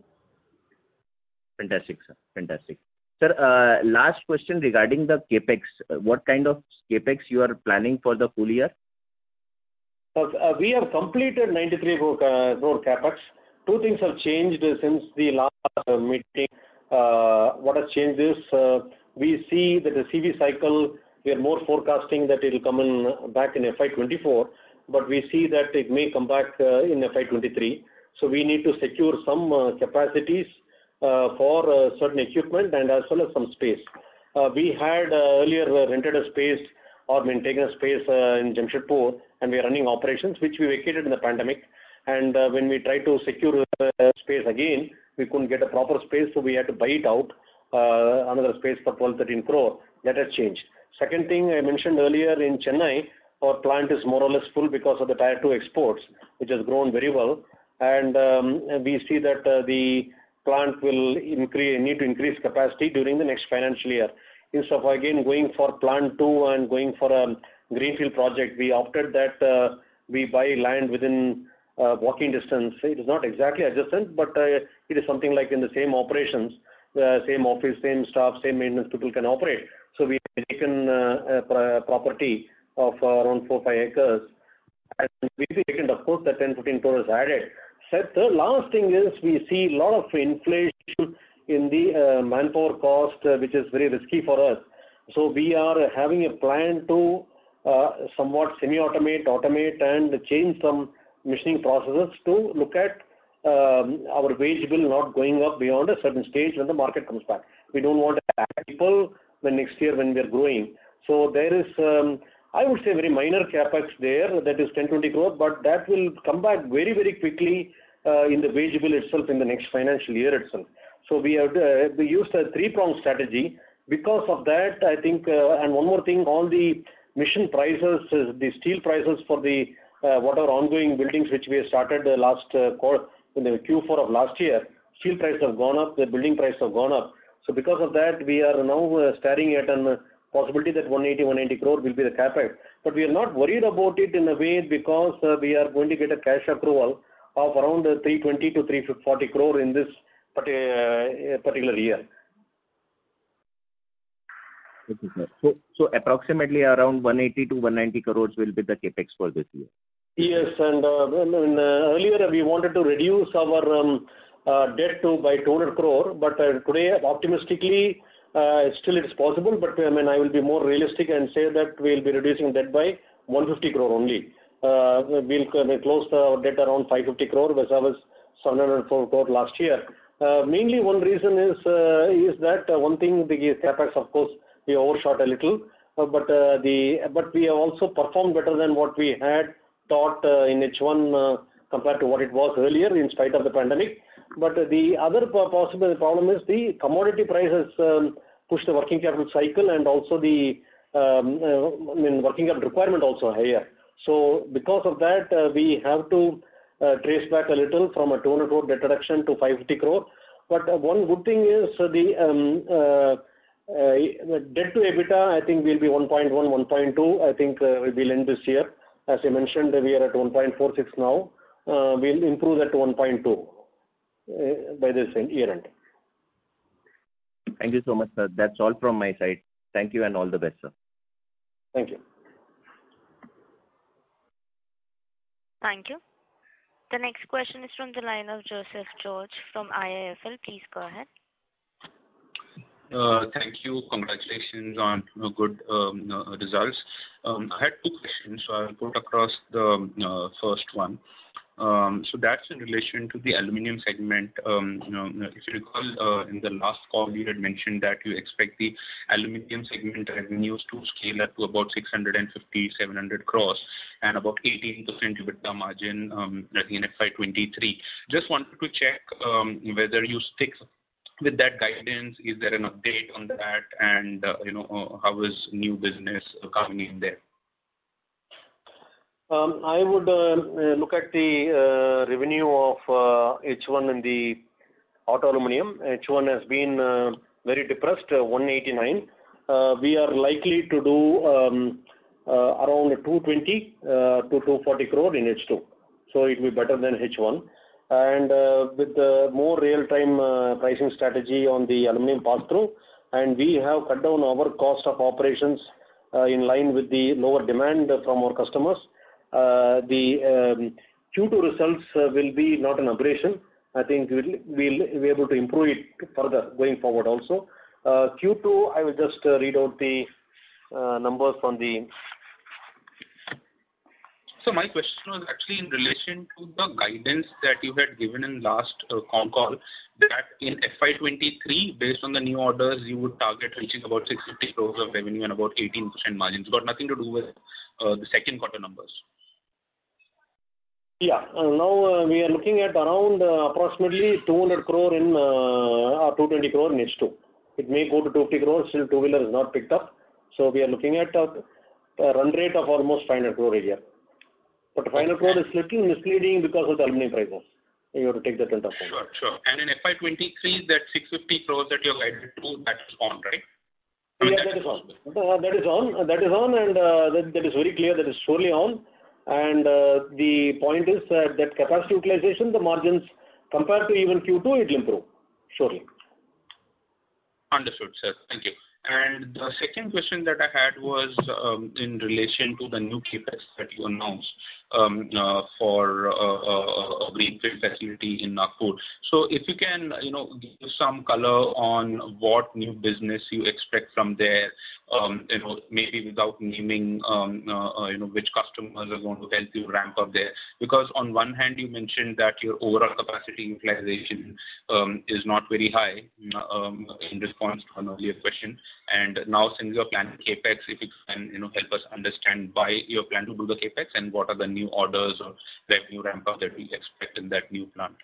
Speaker 5: Fantastic, sir. Fantastic. Sir, uh, last question regarding the CapEx. Uh, what kind of CapEx you are planning for the full year?
Speaker 2: Uh, uh, we have completed ninety-three crore uh, capex. Two things have changed uh, since the last uh, meeting. Uh, what has changed is uh, we see that the C V cycle, we are more forecasting that it will come in back in F Y twenty-four, but we see that it may come back uh, in F Y twenty-three. So we need to secure some uh, capacities uh, for uh, certain equipment and as well as some space. Uh, we had uh, earlier uh, rented a space or maintained a space uh, in Jamshedpur, and we are running operations which we vacated in the pandemic. And uh, when we tried to secure uh, space again, we couldn't get a proper space, so we had to buy it out, uh, another space for twelve, thirteen crore. That has changed. Second thing I mentioned earlier, in Chennai, our plant is more or less full because of the Tier two exports, which has grown very well. And um, we see that uh, the plant will increase, need to increase capacity during the next financial year. Instead of again going for plant two and going for a greenfield project, we opted that uh, we buy land within uh, walking distance. It is not exactly adjacent, but uh, it is something like in the same operations, uh, same office, same staff, same maintenance people can operate. So we have taken uh, a property of uh, around four, five acres And we second, of course, the ten, fifteen crore is added. So the last thing is we see a lot of inflation in the uh, manpower cost, uh, which is very risky for us. So we are having a plan to uh, somewhat semi-automate, automate, and change some machining processes to look at um, our wage bill not going up beyond a certain stage when the market comes back. We don't want to add people when next year when we are growing. So there is, um, I would say, very minor capex there, that is ten, twenty crore, but that will come back very, very quickly uh, in the wage bill itself in the next financial year itself. So we have uh, we used a three-pronged strategy. Because of that, I think, uh, and one more thing, all the mission prices, uh, the steel prices for the uh, whatever ongoing buildings which we have started uh, last uh, quarter, in the Q four of last year, steel prices have gone up, the building prices have gone up. So because of that, we are now uh, staring at a uh, possibility that one eighty, one ninety crore will be the capex. But we are not worried about it in a way because uh, we are going to get a cash accrual of around uh, three twenty to three forty crore in this particular, uh, particular year.
Speaker 5: Okay, sir. So, so approximately around one eighty to one ninety crores will be the capex for this year.
Speaker 2: Yes, and uh, when, uh, earlier we wanted to reduce our um, uh, debt to by two hundred crore, but uh, today optimistically uh, still it is possible. But I mean, I will be more realistic and say that we will be reducing debt by one hundred fifty crore only. Uh, we'll uh, close the debt around five hundred fifty crore versus seven hundred four crore last year. Uh, mainly one reason is uh, is that uh, one thing, the capex, of course, we overshot a little, uh, but uh, the but we have also performed better than what we had thought uh, in H one uh, compared to what it was earlier in spite of the pandemic. But uh, the other possible problem is the commodity prices um, push the working capital cycle, and also the um, uh, I mean working capital requirement also higher. So because of that, uh, we have to uh, trace back a little from a two hundred crore debt reduction to five hundred fifty crore. But uh, one good thing is uh, the um, uh, Uh, debt to EBITDA, I think will be one point one, one point two. I think uh, we will end this year. As I mentioned, we are at one point four six now. Uh, we'll improve that to one point two uh, by this year end.
Speaker 5: Thank you so much, sir. That's all from my side. Thank you and all the best, sir.
Speaker 2: Thank you.
Speaker 1: Thank you. The next question is from the line of Joseph George from I I F L. Please go ahead.
Speaker 6: Uh, thank you. Congratulations on uh, good um, uh, results. Um, I had two questions, so I'll put across the uh, first one. Um, so that's in relation to the aluminum segment. Um, you know, if you recall, uh, in the last call, you had mentioned that you expect the aluminum segment revenues to scale up to about six hundred fifty, seven hundred crores and about eighteen percent EBITDA margin um, in F Y twenty-three. Just wanted to check um, whether you stick with that guidance. Is there an update on that, and uh, you know uh, how is new business uh, coming in there?
Speaker 2: Um, I would uh, look at the uh, revenue of uh, H one in the auto aluminum. H one has been uh, very depressed, uh, one eighty-nine. Uh, we are likely to do um, uh, around two twenty uh, to two forty crore in H two. So it will be better than H one. And uh, with the more real-time uh, pricing strategy on the aluminum pass-through, and we have cut down our cost of operations uh, in line with the lower demand from our customers. Uh, the um, Q two results uh, will be not an aberration. I think we'll, we'll be able to improve it further going forward also. Uh, Q two, I will just uh, read out the uh, numbers on the...
Speaker 6: So my question was actually in relation to the guidance that you had given in last uh, con call, that in F Y twenty-three, based on the new orders, you would target reaching about six hundred fifty crores of revenue and about eighteen percent margins. Got nothing to do with uh, the second quarter numbers.
Speaker 2: Yeah, uh, now uh, we are looking at around uh, approximately two hundred crore in, uh, or two twenty crore in H two. It may go to two fifty crore, still two-wheeler is not picked up. So we are looking at a, a run rate of almost five hundred crore a year. But five hundred crore is little misleading because of the aluminum prices. You have to take that into account.
Speaker 6: Sure, sure. And in F Y twenty-three, that six hundred fifty crores that you're guided to, that is on, right? I mean,
Speaker 2: yeah, that, that is on. Uh, that is on. That is on, and uh, that, that is very clear. That is surely on. And uh, the point is that, that capacity utilization, the margins compared to even Q two, it will improve, surely.
Speaker 6: Understood, sir. Thank you. And the second question that I had was um, in relation to the new CapEx that you announced um, uh, for uh, uh, a greenfield facility in Nagpur. So if you can, you know, give some color on what new business you expect from there, um, you know, maybe without naming, um, uh, uh, you know, which customers are going to help you ramp up there. Because on one hand, you mentioned that your overall capacity utilization um, is not very high um, in response to an earlier question. And now, since you're planning CapEx, if you can, you know, help us understand why you plan to do the CapEx and what are the new orders or revenue ramp up that we expect in that new plant.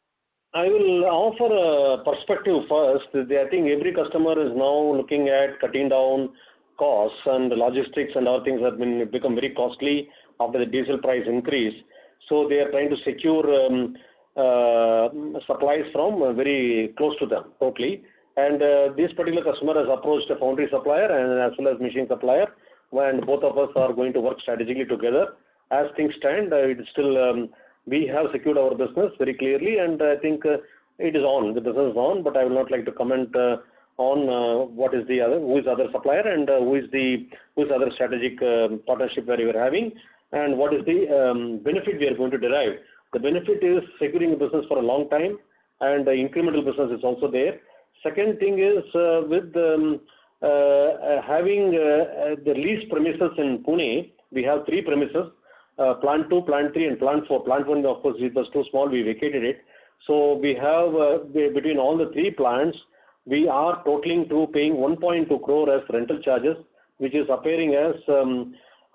Speaker 2: I will offer a perspective first. I think every customer is now looking at cutting down costs, and the logistics and other things have been become very costly after the diesel price increase. So they are trying to secure um, uh, supplies from uh, very close to them totally. And uh, this particular customer has approached a foundry supplier and as well as machine supplier, and both of us are going to work strategically together. As things stand, uh, it is still um, we have secured our business very clearly, and I think uh, it is on. The business is on, but I will not like to comment uh, on uh, what is the other, who is the other supplier, and uh, who is the who is other strategic uh, partnership where we are having, and what is the um, benefit we are going to derive. The benefit is securing a business for a long time, and uh, incremental business is also there. Second thing is uh, with um, uh, uh, having uh, uh, the lease premises in Pune, we have three premises, uh, plant two, plant three and plant four. Plant one, of course, it was too small, we vacated it. So we have, uh, between all the three plants, we are totaling to paying one point two crore as rental charges, which is appearing as um,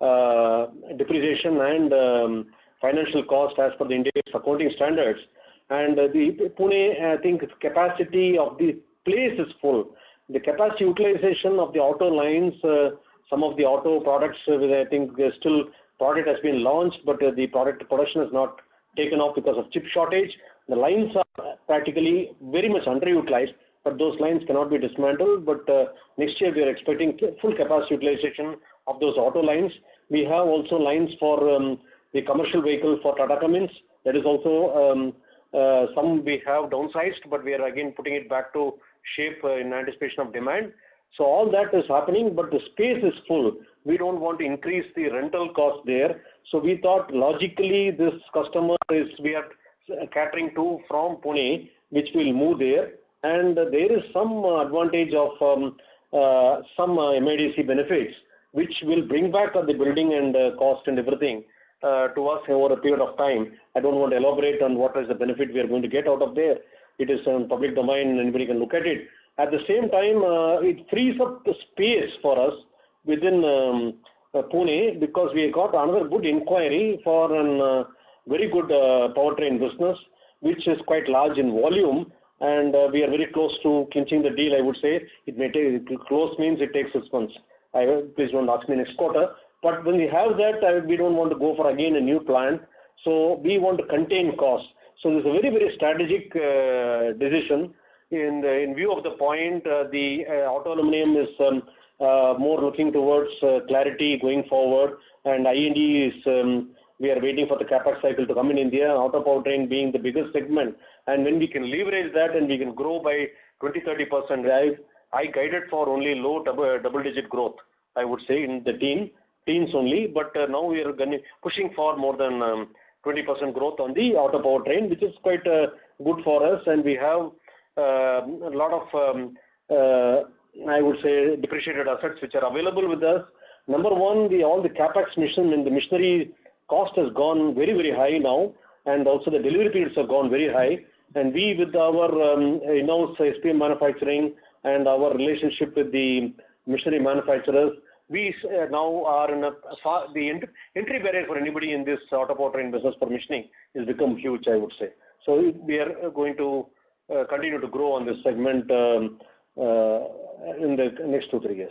Speaker 2: uh, depreciation and um, financial cost as per the Indian accounting standards. And uh, the Pune, I think, capacity of the place is full. The capacity utilization of the auto lines, uh, some of the auto products, uh, I think uh, still product has been launched, but uh, the product production has not taken off because of chip shortage. The lines are practically very much underutilized, but those lines cannot be dismantled. But uh, next year we are expecting full capacity utilization of those auto lines. We have also lines for um, the commercial vehicle for Tata Cummins. That is also um, uh, some we have downsized, but we are again putting it back to shape uh, in anticipation of demand. So all that is happening, but the space is full. We don't want to increase the rental cost there. So we thought logically this customer is we are catering to from Pune, which will move there. And uh, there is some uh, advantage of um, uh, some uh, M I D C benefits, which will bring back uh, the building and uh, cost and everything uh, to us over a period of time. I don't want to elaborate on what is the benefit we are going to get out of there. It is in public domain, anybody can look at it. At the same time, uh, it frees up the space for us within um, uh, Pune, because we got another good inquiry for a uh, very good uh, powertrain business, which is quite large in volume, and uh, we are very close to clinching the deal, I would say. It may take, close means it takes six months. I, please don't ask me next quarter. But when we have that, I, we don't want to go for again a new plant. So we want to contain costs. So this is a very, very strategic uh, decision. In, the, in view of the point, uh, the uh, auto aluminum is um, uh, more looking towards uh, clarity going forward, and I and D is, um, we are waiting for the CapEx cycle to come in India, auto powertrain being the biggest segment. And when we can leverage that and we can grow by twenty to thirty percent, I, I guided for only low double, double digit growth, I would say, in the teen, teens only, but uh, now we are gonna, pushing for more than um, twenty percent growth on the auto powertrain, which is quite uh, good for us, and we have uh, a lot of, um, uh, I would say, depreciated assets which are available with us. Number one, the all the capex mission and the machinery cost has gone very, very high now, and also the delivery periods have gone very high. And we, with our um, in-house S P M manufacturing and our relationship with the machinery manufacturers, we uh, now are in a far, the ent entry barrier for anybody in this auto powertrain business for machining has become huge, I would say. So we are going to uh, continue to grow on this segment um, uh, in the next two, three years.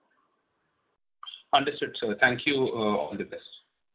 Speaker 6: Understood, sir. Thank you. Uh, all the best.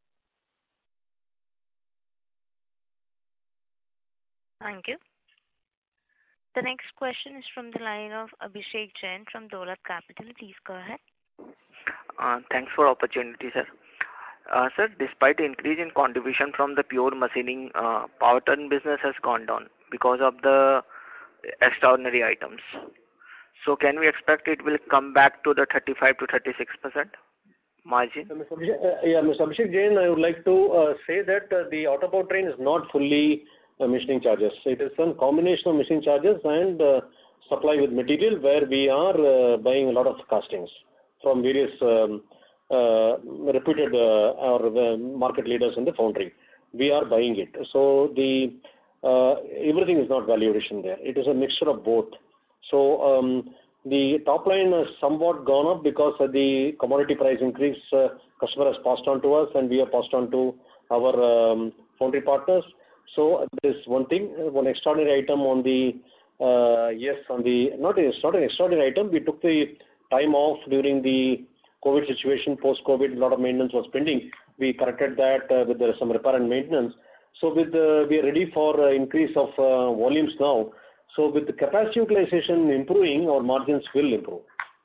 Speaker 1: Thank you. The next question is from the line of Abhishek Jain from Dolat Capital. Please go ahead.
Speaker 7: Uh, thanks for opportunity, sir. Uh, sir, despite the increase in contribution from the pure machining, uh, powertrain business has gone down because of the extraordinary items. So can we expect it will come back to the thirty-five to thirty-six percent margin?
Speaker 2: Uh, Mister Abhishek, uh, yeah, Mister Abhishek Jain, I would like to uh, say that uh, the auto powertrain is not fully uh, machining charges. It is some combination of machining charges and uh, supply with material, where we are uh, buying a lot of castings from various um, uh, reputed uh, or uh, market leaders in the foundry. We are buying it. So the uh, everything is not value addition there. It is a mixture of both. So um, the top line has somewhat gone up because of the commodity price increase. Uh, customer has passed on to us, and we have passed on to our um, foundry partners. So this one thing, one extraordinary item on the uh, yes on the not it's not an extraordinary item. We took the time off during the COVID situation. Post COVID, a lot of maintenance was pending. We corrected that uh, with uh, some repair and maintenance. So with uh, we are ready for uh, increase of uh, volumes now. So with the capacity utilization improving, our margins will improve.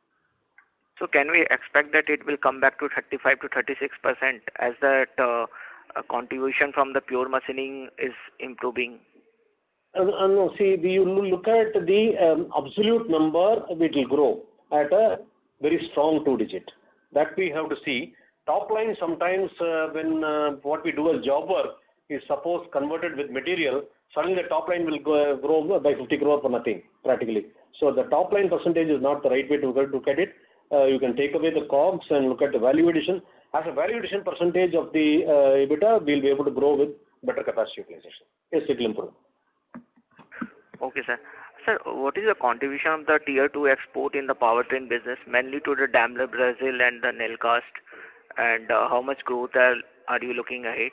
Speaker 7: So can we expect that it will come back to thirty-five to thirty-six percent as that uh, uh, contribution from the pure machining is improving?
Speaker 2: Uh, uh, no, see, we look at the um, absolute number, it will grow at a very strong two digit. That we have to see. Top line sometimes uh, when uh, what we do as job work is suppose converted with material, suddenly the top line will go, grow by fifty crore for nothing practically. So the top line percentage is not the right way to look at it. Uh, you can take away the cogs and look at the value addition. As a value addition percentage of the uh, EBITDA, we'll be able to grow with better capacity utilization. Yes, it will improve.
Speaker 7: Okay, sir. Sir, what is the contribution of the tier two export in the powertrain business, mainly to the Daimler Brazil and the Nelcast, and uh, how much growth are, are you looking ahead?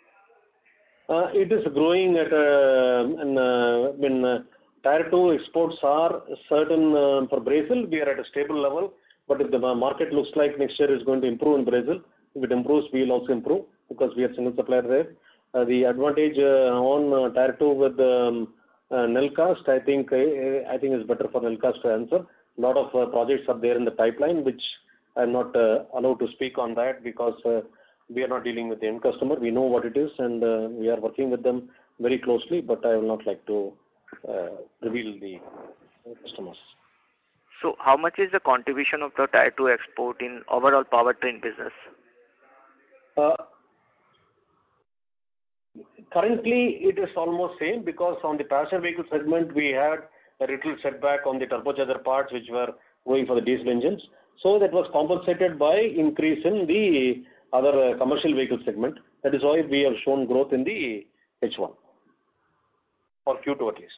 Speaker 2: Uh, it is growing at uh, in, uh, when uh, tier two exports are certain uh, for Brazil, we are at a stable level. But if the market looks like next year is going to improve in Brazil, if it improves, we will also improve because we are single supplier there. Uh, the advantage uh, on uh, tier two with um, uh, Nelcast, I think uh, I think is better for Nelcast to answer. A lot of uh, projects are there in the pipeline, which I'm not uh, allowed to speak on that because uh, we are not dealing with the end customer. We know what it is, and uh, we are working with them very closely, but I will not like to uh, reveal the customers.
Speaker 7: So how much is the contribution of the tier two export in overall powertrain business?
Speaker 2: Uh, currently, it is almost same because on the passenger vehicle segment, we had a little setback on the turbocharger parts which were going for the diesel engines. So that was compensated by increase in the other uh, commercial vehicle segment. That is why we have shown growth in the H one or Q two at least.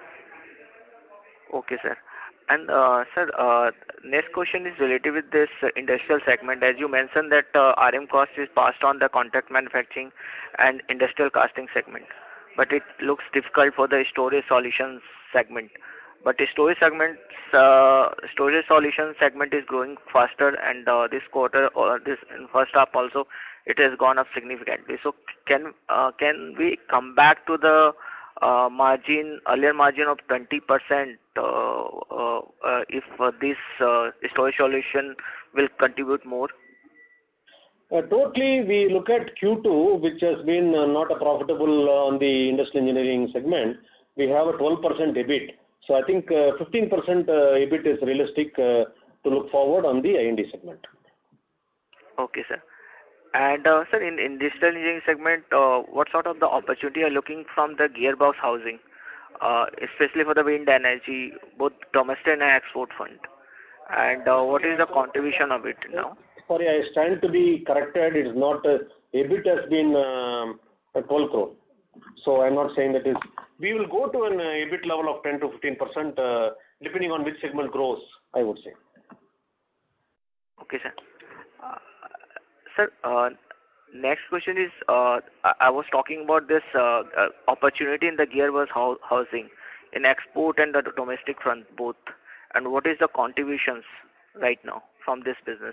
Speaker 7: Okay, sir. And uh, sir, uh, next question is related with this uh, industrial segment. As you mentioned that uh, R M cost is passed on the contract manufacturing and industrial casting segment, but it looks difficult for the storage solutions segment. But the storage segment, uh, storage solution segment is growing faster, and uh, this quarter or this in first half also, it has gone up significantly. So can uh, can we come back to the uh, margin earlier margin of twenty percent uh, uh, uh, if uh, this uh, storage solution will contribute more?
Speaker 2: Uh, totally, we look at Q two, which has been uh, not a profitable uh, on the industrial engineering segment. We have a twelve percent EBIT. So I think uh, fifteen percent uh, EBIT is realistic uh, to look forward on the I N D segment.
Speaker 7: Okay, sir. And uh, sir, in industrial engineering segment, uh, what sort of the opportunity are you looking from the gearbox housing, uh, especially for the wind energy, both domestic and export front? And uh, what is the contribution of it now?
Speaker 2: Sorry, I stand to be corrected. It is not, uh, EBIT has been um, twelve crore. So I'm not saying that is, we will go to an uh, EBIT level of ten to fifteen percent uh, depending on which segment grows, I would say.
Speaker 7: Okay, sir. Uh, sir, uh, next question is, uh, I, I was talking about this uh, uh, opportunity in the gearbox ho housing in export and the domestic front both. And what is the contributions right now from this business?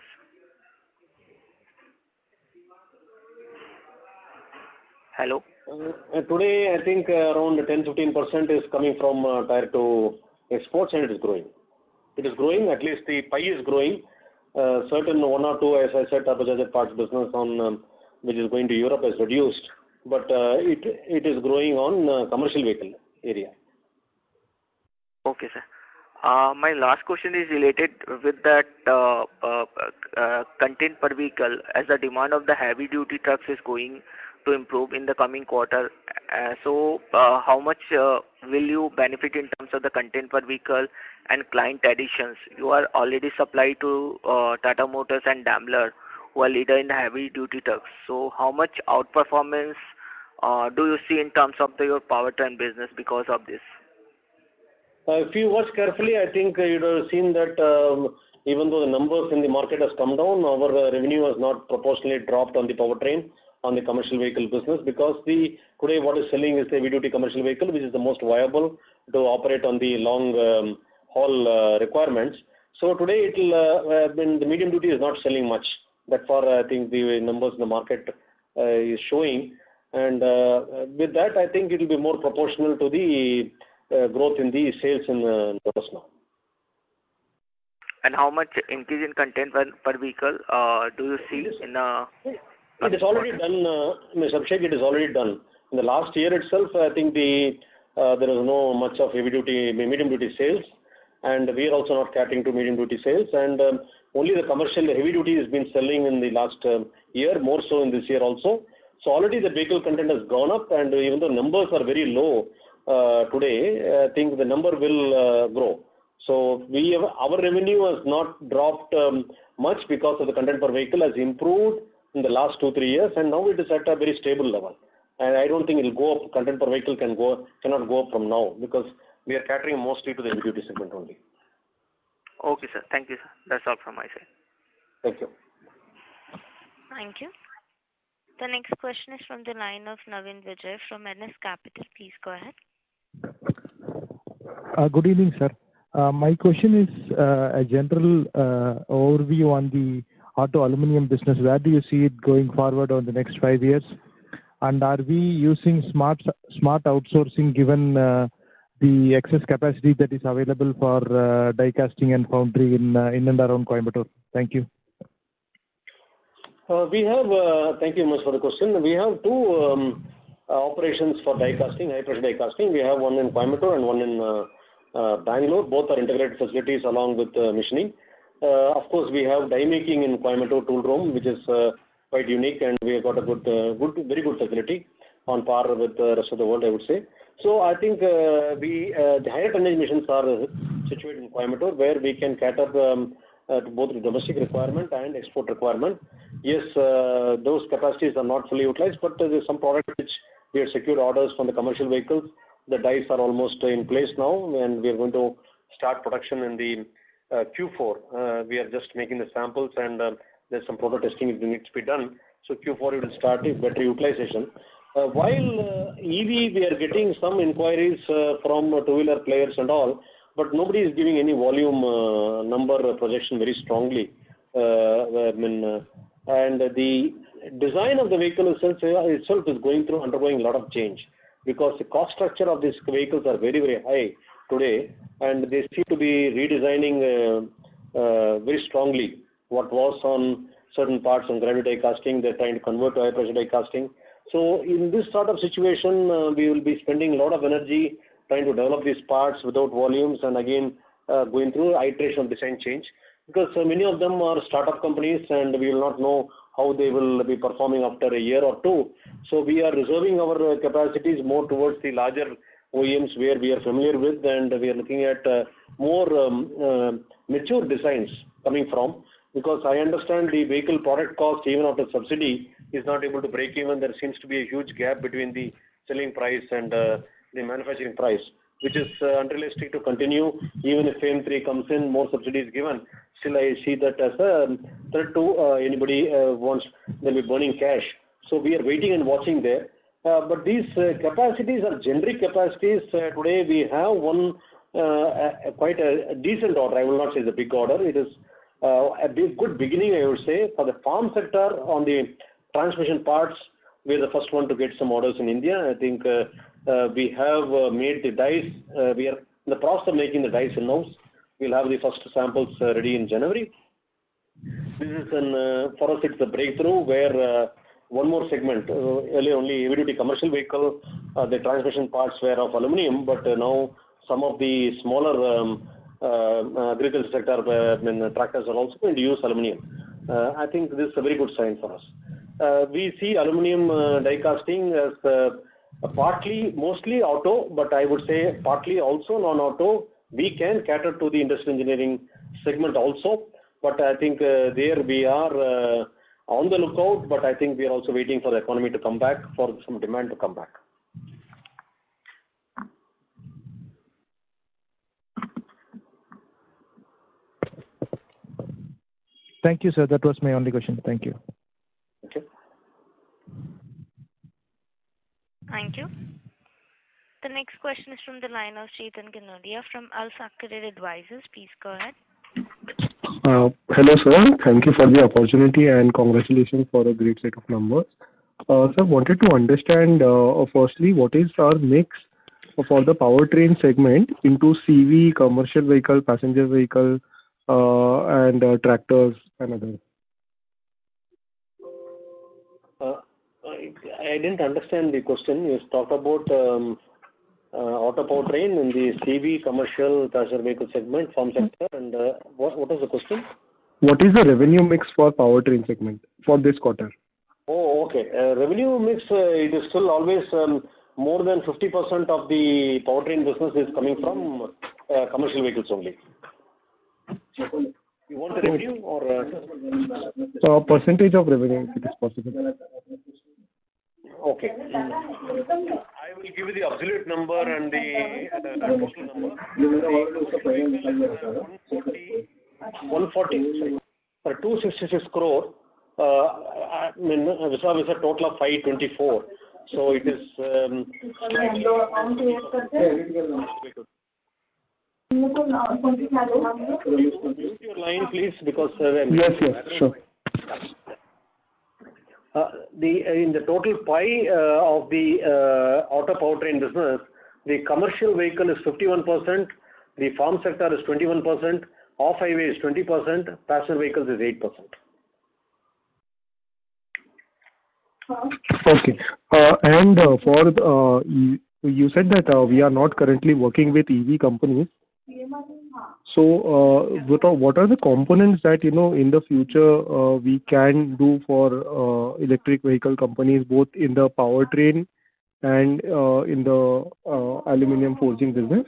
Speaker 7: Hello?
Speaker 2: Uh, today, I think uh, around ten to fifteen percent is coming from uh, tier two exports, and it is growing. It is growing, at least the pie is growing. Uh, certain one or two, as I said, turbocharger parts business on um, which is going to Europe has reduced, but uh, it it is growing on uh, commercial vehicle area.
Speaker 7: Okay, sir. Uh, my last question is related with that uh, uh, uh, content per vehicle, as the demand of the heavy duty trucks is going to improve in the coming quarter. Uh, so, uh, how much uh, will you benefit in terms of the content per vehicle and client additions? You are already supplied to uh, Tata Motors and Daimler, who are leader in the heavy duty trucks. So, how much outperformance uh, do you see in terms of the, your powertrain business because of this?
Speaker 2: Uh, if you watch carefully, I think uh, you'd have seen that um, even though the numbers in the market has come down, our uh, revenue has not proportionally dropped on the powertrain, on the commercial vehicle business, because the today what is selling is the heavy-duty commercial vehicle, which is the most viable to operate on the long um, haul uh, requirements. So today it will, uh, uh, the medium duty is not selling much. That far, I think the numbers in the market uh, is showing, and uh, with that, I think it will be more proportional to the Uh, growth in the sales in uh, numbers now.
Speaker 7: And how much increase in content per, per vehicle uh, do you see in uh,
Speaker 2: It is already done, uh, Mister Abhishek, it is already done. In the last year itself, I think the uh, there is no much of heavy duty, medium duty sales, and we are also not catering to medium duty sales, and um, only the commercial heavy duty has been selling in the last um, year, more so in this year also. So already the vehicle content has gone up, and even though numbers are very low, Uh, today, I think the number will uh, grow. So we have, our revenue has not dropped um, much because of the content per vehicle has improved in the last two, three years, and now it is at a very stable level. And I don't think it will go up, content per vehicle can go, cannot go up from now, because we are catering mostly to the heavy duty segment only.
Speaker 7: Okay, sir. Thank you, sir. That's all from my side.
Speaker 2: Thank you.
Speaker 1: Thank you. The next question is from the line of Navin Vijay from N S Capital. Please go ahead.
Speaker 8: Uh, good evening, sir. Uh, my question is uh, a general uh, overview on the auto aluminum business. Where do you see it going forward on the next five years? And are we using smart smart outsourcing given uh, the excess capacity that is available for uh, die casting and foundry in uh, in and around Coimbatore? Thank you.
Speaker 2: Uh, we have, uh, thank you much for the question. We have two um, uh, operations for die casting, high pressure die casting. We have one in Coimbatore and one in uh, uh, Bangalore. Both are integrated facilities along with uh, machining. Uh, of course, we have die making in Coimbatore tool room, which is uh, quite unique, and we have got a good, uh, good, very good facility on par with the rest of the world, I would say. So I think uh, we, uh, the higher tonnage machines are uh, situated in Coimbatore, where we can cater um, uh, to both the domestic requirement and export requirement. Yes, uh, those capacities are not fully utilized, but uh, there's some products which we have secured orders from the commercial vehicles. The dies are almost in place now, and we are going to start production in the uh, Q four. Uh, we are just making the samples, and uh, there's some proto testing that needs to be done. So Q four we will start with better utilization. Uh, while uh, E V, we are getting some inquiries uh, from uh, two-wheeler players and all, but nobody is giving any volume uh, number projection very strongly. Uh, I mean, uh, and the design of the vehicle itself, itself is going through, undergoing a lot of change, because the cost structure of these vehicles are very, very high today, and they seem to be redesigning uh, uh, very strongly what was on certain parts on gravity die casting. They're trying to convert to high pressure die casting. So in this sort of situation, uh, we will be spending a lot of energy trying to develop these parts without volumes, and again uh, going through iteration of design change, because uh, many of them are startup companies, and we will not know how they will be performing after a year or two. So we are reserving our uh, capacities more towards the larger O E Ms where we are familiar with, and we are looking at uh, more um, uh, mature designs coming from, because I understand the vehicle product cost, even after subsidy, is not able to break even. There seems to be a huge gap between the selling price and uh, the manufacturing price, which is uh, unrealistic to continue. Even if FAME three comes in, more subsidies given, still I see that as a threat to uh, anybody uh, wants, they'll be burning cash. So we are waiting and watching there. Uh, but these uh, capacities are generic capacities. Uh, today we have one uh, a, a quite a, a decent order. I will not say the big order. It is uh, a big, good beginning, I would say, for the farm sector on the transmission parts. We are the first one to get some orders in India. I think uh, uh, we have uh, made the dies. Uh, we are in the process of making the dies in-house. We'll have the first samples uh, ready in January. This is an, uh, for us, it's a breakthrough where uh, one more segment, uh, earlier only heavy-duty commercial vehicle, uh, the transmission parts were of aluminum, but uh, now some of the smaller um, uh, agriculture sector, uh, I mean, tractors are also going to use aluminum. Uh, I think this is a very good sign for us. Uh, we see aluminum uh, die casting as uh, partly, mostly auto, but I would say partly also non-auto. We can cater to the industrial engineering segment also, but I think uh, there we are uh, on the lookout, but I think we are also waiting for the economy to come back, for some demand to come back.
Speaker 8: Thank you, sir. That was my only question. Thank you.
Speaker 2: Okay.
Speaker 1: Thank you. The next question is from the line of Chetan Kanodia from AlfAccurate Advisors. Please go ahead.
Speaker 9: Uh, hello, sir. Thank you for the opportunity and congratulations for a great set of numbers. Uh, sir, wanted to understand, uh, firstly, what is our mix for the powertrain segment into C V, commercial vehicle, passenger vehicle, uh, and uh, tractors and others?
Speaker 2: Uh, I, I didn't understand the question. You talked about um, uh, auto powertrain in the C V, commercial, passenger vehicle segment, farm sector, and uh, what, what was the question?
Speaker 9: What is the revenue mix for powertrain segment for this quarter?
Speaker 2: Oh, okay. Uh, revenue mix, uh, it is still always um, more than fifty percent of the powertrain business is coming from uh, commercial vehicles only. You want the revenue or? Uh,
Speaker 9: uh, percentage of revenue, if it is possible.
Speaker 2: Okay. I will give you the absolute number and the uh, total number. one forty, sorry, for two hundred sixty-six crore, uh, I mean, this is a total of five twenty-four. So it is um, slightly. Mute your line, please, because uh,
Speaker 9: yes, yes, sure.
Speaker 2: Uh, the in the total pie uh, of the uh, auto powertrain business, the commercial vehicle is fifty-one percent, the farm sector is twenty-one percent, off-highway is twenty percent, passenger vehicles is eight percent.
Speaker 9: Okay. Uh, and uh, for uh, you, you said that uh, we are not currently working with E V companies. So, uh, what are, what are the components that, you know, in the future uh, we can do for uh, electric vehicle companies, both in the powertrain and uh, in the uh, aluminum forging business?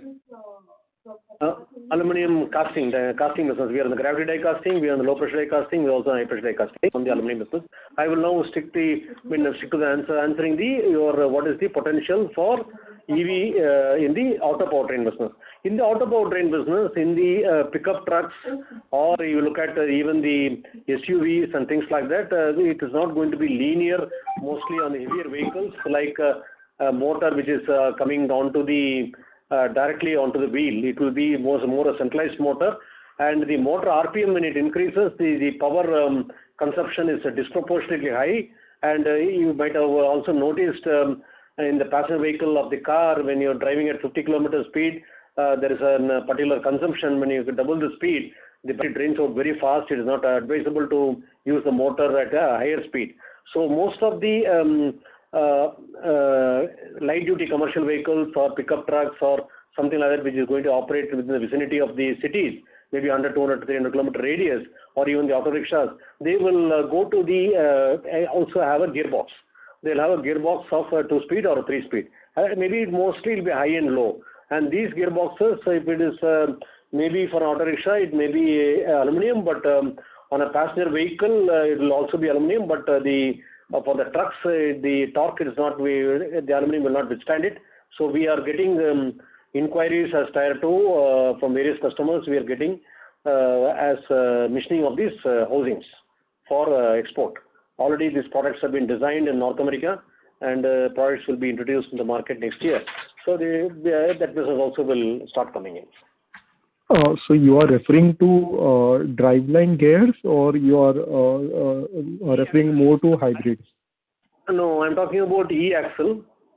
Speaker 2: Uh, aluminum casting, the casting business. We are in the gravity die casting, we are in the low pressure die casting, we are also in high pressure die casting on the aluminum business. I will now stick the I mean, stick to the answer answering the your uh, what is the potential for E V uh, in the auto powertrain business. In the auto powertrain business, in the uh, pickup trucks, or you look at uh, even the S U Vs and things like that, uh, it is not going to be linear. Mostly on the heavier vehicles, like uh, a motor which is uh, coming down to the Uh, directly onto the wheel. It will be more, more a centralized motor, and the motor R P M, when it increases, the, the power um, consumption is uh, disproportionately high. And uh, you might have also noticed um, in the passenger vehicle of the car, when you're driving at fifty kilometers speed, uh, there is a uh, particular consumption. When you double the speed, the battery drains out very fast. It is not advisable to use the motor at a higher speed. So most of the um, Uh, uh, light duty commercial vehicles or pickup trucks or something like that, which is going to operate within the vicinity of the cities, maybe one hundred, two hundred, three hundred kilometer radius, or even the auto rickshaws, they will uh, go to the uh, also have a gearbox. They'll have a gearbox of uh, two speed or three speed. Uh, maybe mostly it will be high and low. And these gearboxes, if it is uh, maybe for an auto rickshaw, it may be uh, aluminum, but um, on a passenger vehicle, uh, it will also be aluminum, but uh, the Uh, for the trucks, uh, the torque is not, we, the aluminum will not withstand it. So we are getting um, inquiries as tier two uh, from various customers. We are getting uh, as uh, machining of these uh, housings for uh, export. Already these products have been designed in North America, and uh, products will be introduced in the market next year. So the, the, that business also will start coming in.
Speaker 9: Uh, so you are referring to uh, driveline gears, or you are uh, uh, referring more to hybrids?
Speaker 2: No, I'm talking about E-axle.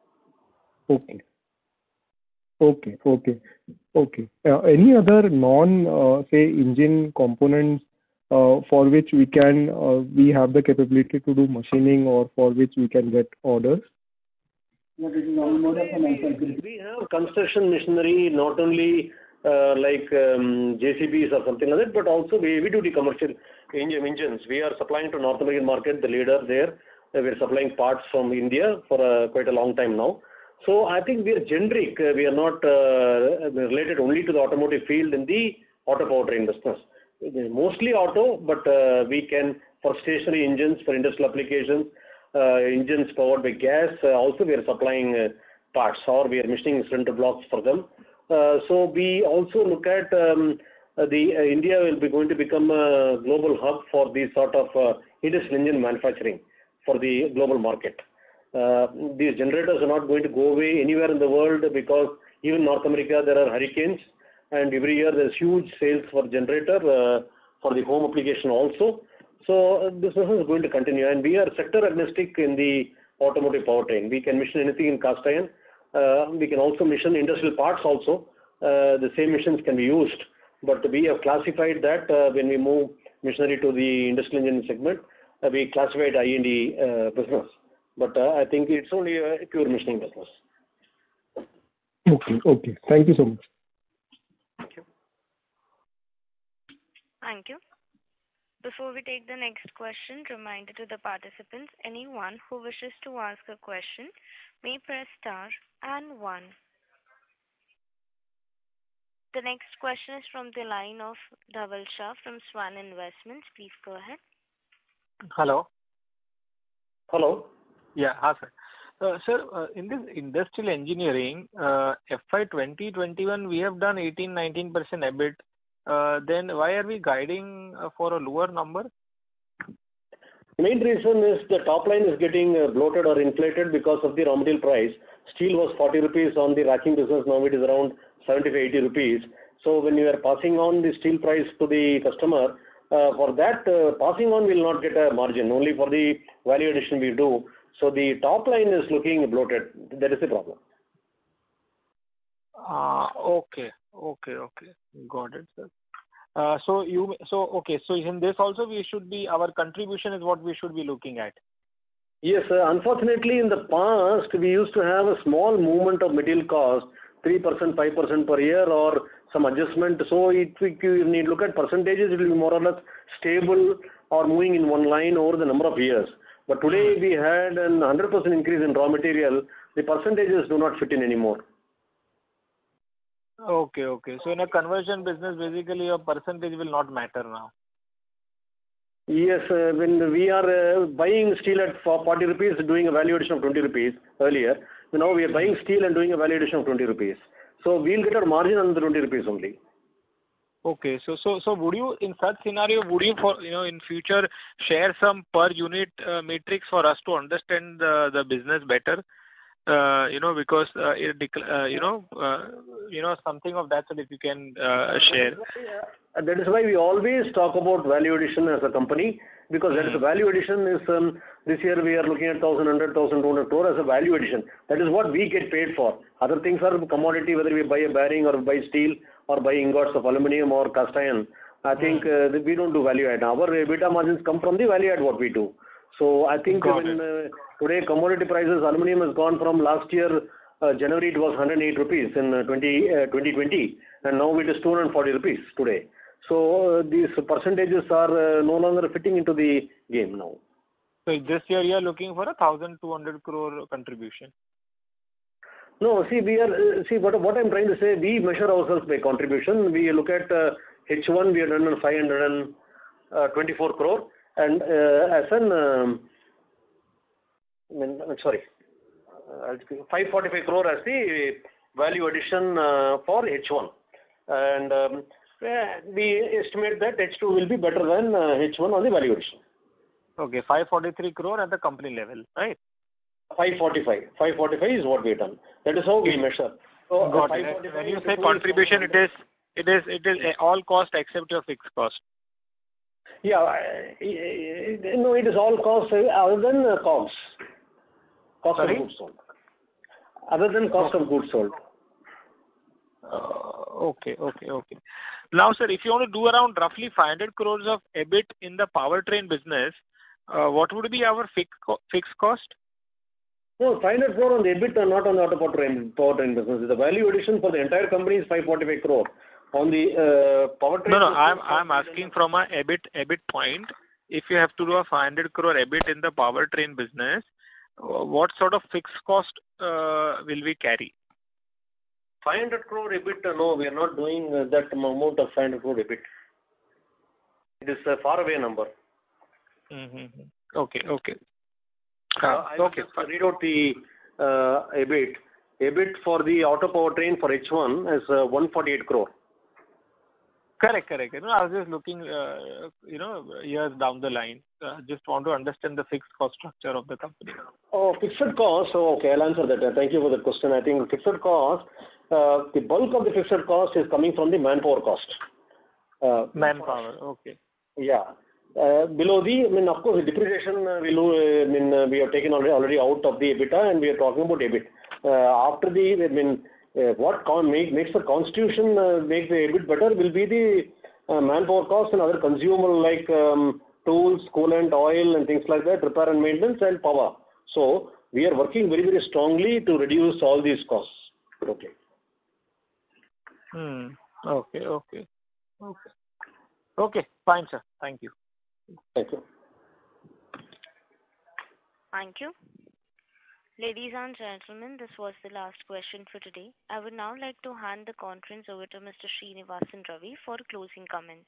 Speaker 9: Okay. Okay, okay, okay. Uh, any other non, uh, say, engine components uh, for which we can, uh, we have the capability to do machining, or for which we can get orders?
Speaker 2: We have construction machinery, not only uh, like um, J C Bs or something like that, but also we, we do the commercial engine, engines. We are supplying to North American market, the leader there. Uh, we are supplying parts from India for uh, quite a long time now. So I think we are generic. Uh, we are not uh, related only to the automotive field in the auto powertrain business. Mostly auto, but uh, we can, for stationary engines, for industrial applications, uh, engines powered by gas, uh, also we are supplying uh, parts, or we are machining cylinder blocks for them. Uh, so we also look at um, uh, the uh, India will be going to become a global hub for these sort of uh, industrial engine manufacturing for the global market. Uh, these generators are not going to go away anywhere in the world, because even North America there are hurricanes, and every year there's huge sales for generator uh, for the home application also. So uh, this business is going to continue, and we are sector agnostic in the automotive powertrain. We can machine anything in cast iron. Uh, we can also machine industrial parts also. Uh, the same machines can be used, but we have classified that uh, when we move machinery to the industrial engine segment, uh, we classified I and D uh, business. But uh, I think it's only a pure machining business.
Speaker 9: Okay, okay. Thank you so much.
Speaker 2: Thank you.
Speaker 1: Thank you. Before we take the next question, reminder to the participants, anyone who wishes to ask a question may press star and one. The next question is from the line of Dhaval Shah from Swan Investments. Please go ahead.
Speaker 3: Hello.
Speaker 2: Hello.
Speaker 3: Yeah, hi, sir. Uh, sir, uh, in this industrial engineering, uh, F Y twenty twenty-one, we have done eighteen to nineteen percent EBIT. Uh, then why are we guiding uh, for a lower number?
Speaker 2: Main reason is the top line is getting uh, bloated or inflated because of the raw material price. Steel was forty rupees on the racking business, now it is around seventy-five to eighty rupees. So when you are passing on the steel price to the customer, uh, for that uh, passing on will not get a margin, only for the value addition we do. So the top line is looking bloated. That is the problem.
Speaker 3: Uh, okay, okay, okay. Got it, sir. Uh, so you, so okay, so in this also we should be, our contribution is what we should be looking at.
Speaker 2: Yes, uh, unfortunately in the past we used to have a small movement of material cost, three percent, five percent per year or some adjustment. So it, if you need to look at percentages, it will be more or less stable or moving in one line over the number of years. But today we had an one hundred percent increase in raw material. The percentages do not fit in anymore.
Speaker 3: Okay, okay. So in a conversion business, basically a percentage will not matter now.
Speaker 2: Yes, uh, when we are uh, buying steel at forty rupees, doing a value addition of twenty rupees earlier, now we are buying steel and doing a value addition of twenty rupees. So we'll get our margin on the twenty rupees only.
Speaker 3: Okay, so so so would you, in such scenario, would you for you know in future share some per unit uh, matrix for us to understand the the business better? Uh, you know, because uh, it, uh, you know, uh, you know, something of that sort if you can uh, share.
Speaker 2: That is why we always talk about value addition as a company, because that is a value addition is um, this year we are looking at one thousand, one hundred, one thousand two hundred crore as a value addition. That is what we get paid for. Other things are commodity, whether we buy a bearing or buy steel or buy ingots of aluminum or cast iron. I think uh, we don't do value add. Our EBITDA margins come from the value add what we do. So I think
Speaker 3: Got
Speaker 2: when uh, today commodity prices, aluminum has gone from last year, uh, January it was one hundred eight rupees in uh, twenty twenty, and now it is two hundred forty rupees today. So uh, these percentages are uh, no longer fitting into the game now.
Speaker 3: So this year you are looking for a one thousand two hundred crore contribution.
Speaker 2: No, see, we are, uh, see what, what I'm trying to say, we measure ourselves by contribution. We look at uh, H one, we are done on five hundred twenty-four crore. And uh, as an, um, I mean, sorry, uh, five hundred forty-five crore as the value addition uh, for H one. And um, we estimate that H two will be better than uh, H one on the value addition.
Speaker 3: Okay, five hundred forty-three crore at the company level, right?
Speaker 2: five forty-five. five forty-five is what we have done. That is how we measure. So,
Speaker 3: Got it. When you say contribution, it is it is it is all cost except your fixed cost.
Speaker 2: Yeah, no, it is all cost other than uh, costs. Cost
Speaker 3: Sorry?
Speaker 2: of goods sold. Other than cost of goods sold.
Speaker 3: Uh, okay, okay, okay. Now, sir, if you want to do around roughly five hundred crores of EBIT in the powertrain business, uh, what would be our fixed co- fixed cost?
Speaker 2: No, five hundred crore on the EBIT and not on the auto powertrain, powertrain business. The value addition for the entire company is five hundred forty-five crore. On the uh, powertrain.
Speaker 3: No, no, I'm I'm asking from a EBIT EBIT point. If you have to do a five hundred crore EBIT in the powertrain business, uh, what sort of fixed cost uh, will we carry?
Speaker 2: five hundred crore EBIT, uh, no, we are not doing uh, that amount of five hundred crore EBIT. It is a far away number.
Speaker 3: Mm-hmm. Okay, okay.
Speaker 2: Uh, I will
Speaker 3: okay.
Speaker 2: just read out the uh, EBIT. EBIT for the auto powertrain for H one is uh, one hundred forty-eight crore.
Speaker 3: Correct, correct. You know, I was just looking, uh, you know, years down the line. Uh, just want to understand the fixed cost structure of the company.
Speaker 2: Oh, fixed cost. Oh, okay, I'll answer that. Uh, Thank you for the question. I think fixed cost, uh, the bulk of the fixed cost is coming from the manpower cost. Uh,
Speaker 3: Manpower, okay.
Speaker 2: Yeah. Uh, below the, I mean, of course, the depreciation, uh, we, lo- uh, I mean, uh, we have taken already, already out of the EBITDA and we are talking about EBIT. Uh, after the, I mean, uh, what con- make, makes the constitution uh, make the EBIT better will be the uh, manpower cost and other consumable like um, tools, coolant, oil and things like that, repair and maintenance and power. So, we are working very, very strongly to reduce all these costs. Okay.
Speaker 3: Hmm. Okay, okay. Okay. Okay, fine, sir. Thank you.
Speaker 2: Thank you.
Speaker 1: Thank you. Ladies and gentlemen, this was the last question for today. I would now like to hand the conference over to Mister Srinivasan Ravi for closing comments.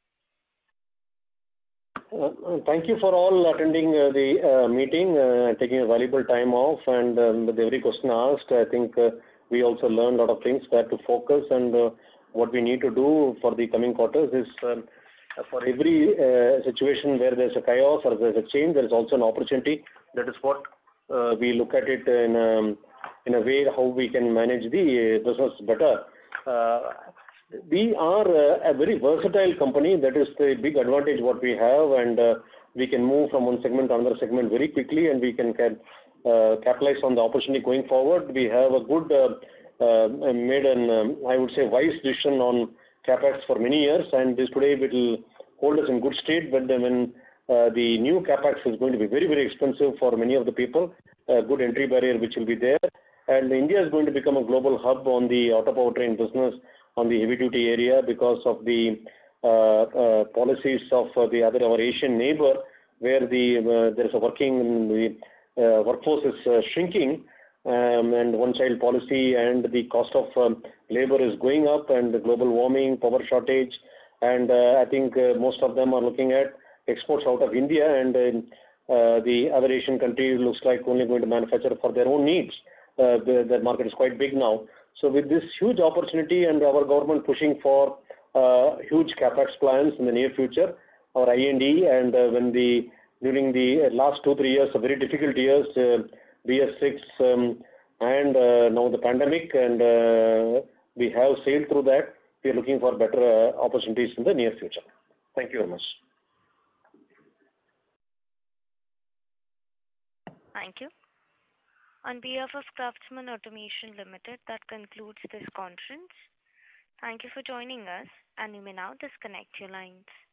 Speaker 2: Uh, Thank you for all attending uh, the uh, meeting, uh, taking a valuable time off, and um, with every question asked, I think uh, we also learned a lot of things where to focus and uh, what we need to do for the coming quarters is um, for every uh, situation where there's a chaos or there's a change, there is also an opportunity. That is what uh, we look at it in, um, in a way how we can manage the uh, business better. Uh, We are uh, a very versatile company. That is the big advantage what we have, and uh, we can move from one segment to another segment very quickly, and we can, can uh, capitalize on the opportunity going forward. We have a good, uh, uh, made an, um, I would say, wise decision on CapEx for many years, and this today will hold us in good state. But then when uh, the new CapEx is going to be very, very expensive for many of the people, a good entry barrier which will be there, and India is going to become a global hub on the auto powertrain business, on the heavy duty area because of the uh, uh, policies of uh, the other our Asian neighbor, where the uh, there is a working the uh, workforce is uh, shrinking, um, and one child policy and the cost of um, labor is going up, and the global warming, power shortage, and uh, I think uh, most of them are looking at exports out of India, and uh, the other Asian countries looks like only going to manufacture for their own needs. Uh, the, the market is quite big now. So with this huge opportunity and our government pushing for uh, huge capex plans in the near future, our I and D, and uh, when the during the last two three years, a very difficult years, uh, B S six um, and uh, now the pandemic, and uh, we have sailed through that. We are looking for better uh, opportunities in the near future. Thank you very much.
Speaker 1: Thank you. On behalf of Craftsman Automation Limited, that concludes this conference. Thank you for joining us, and you may now disconnect your lines.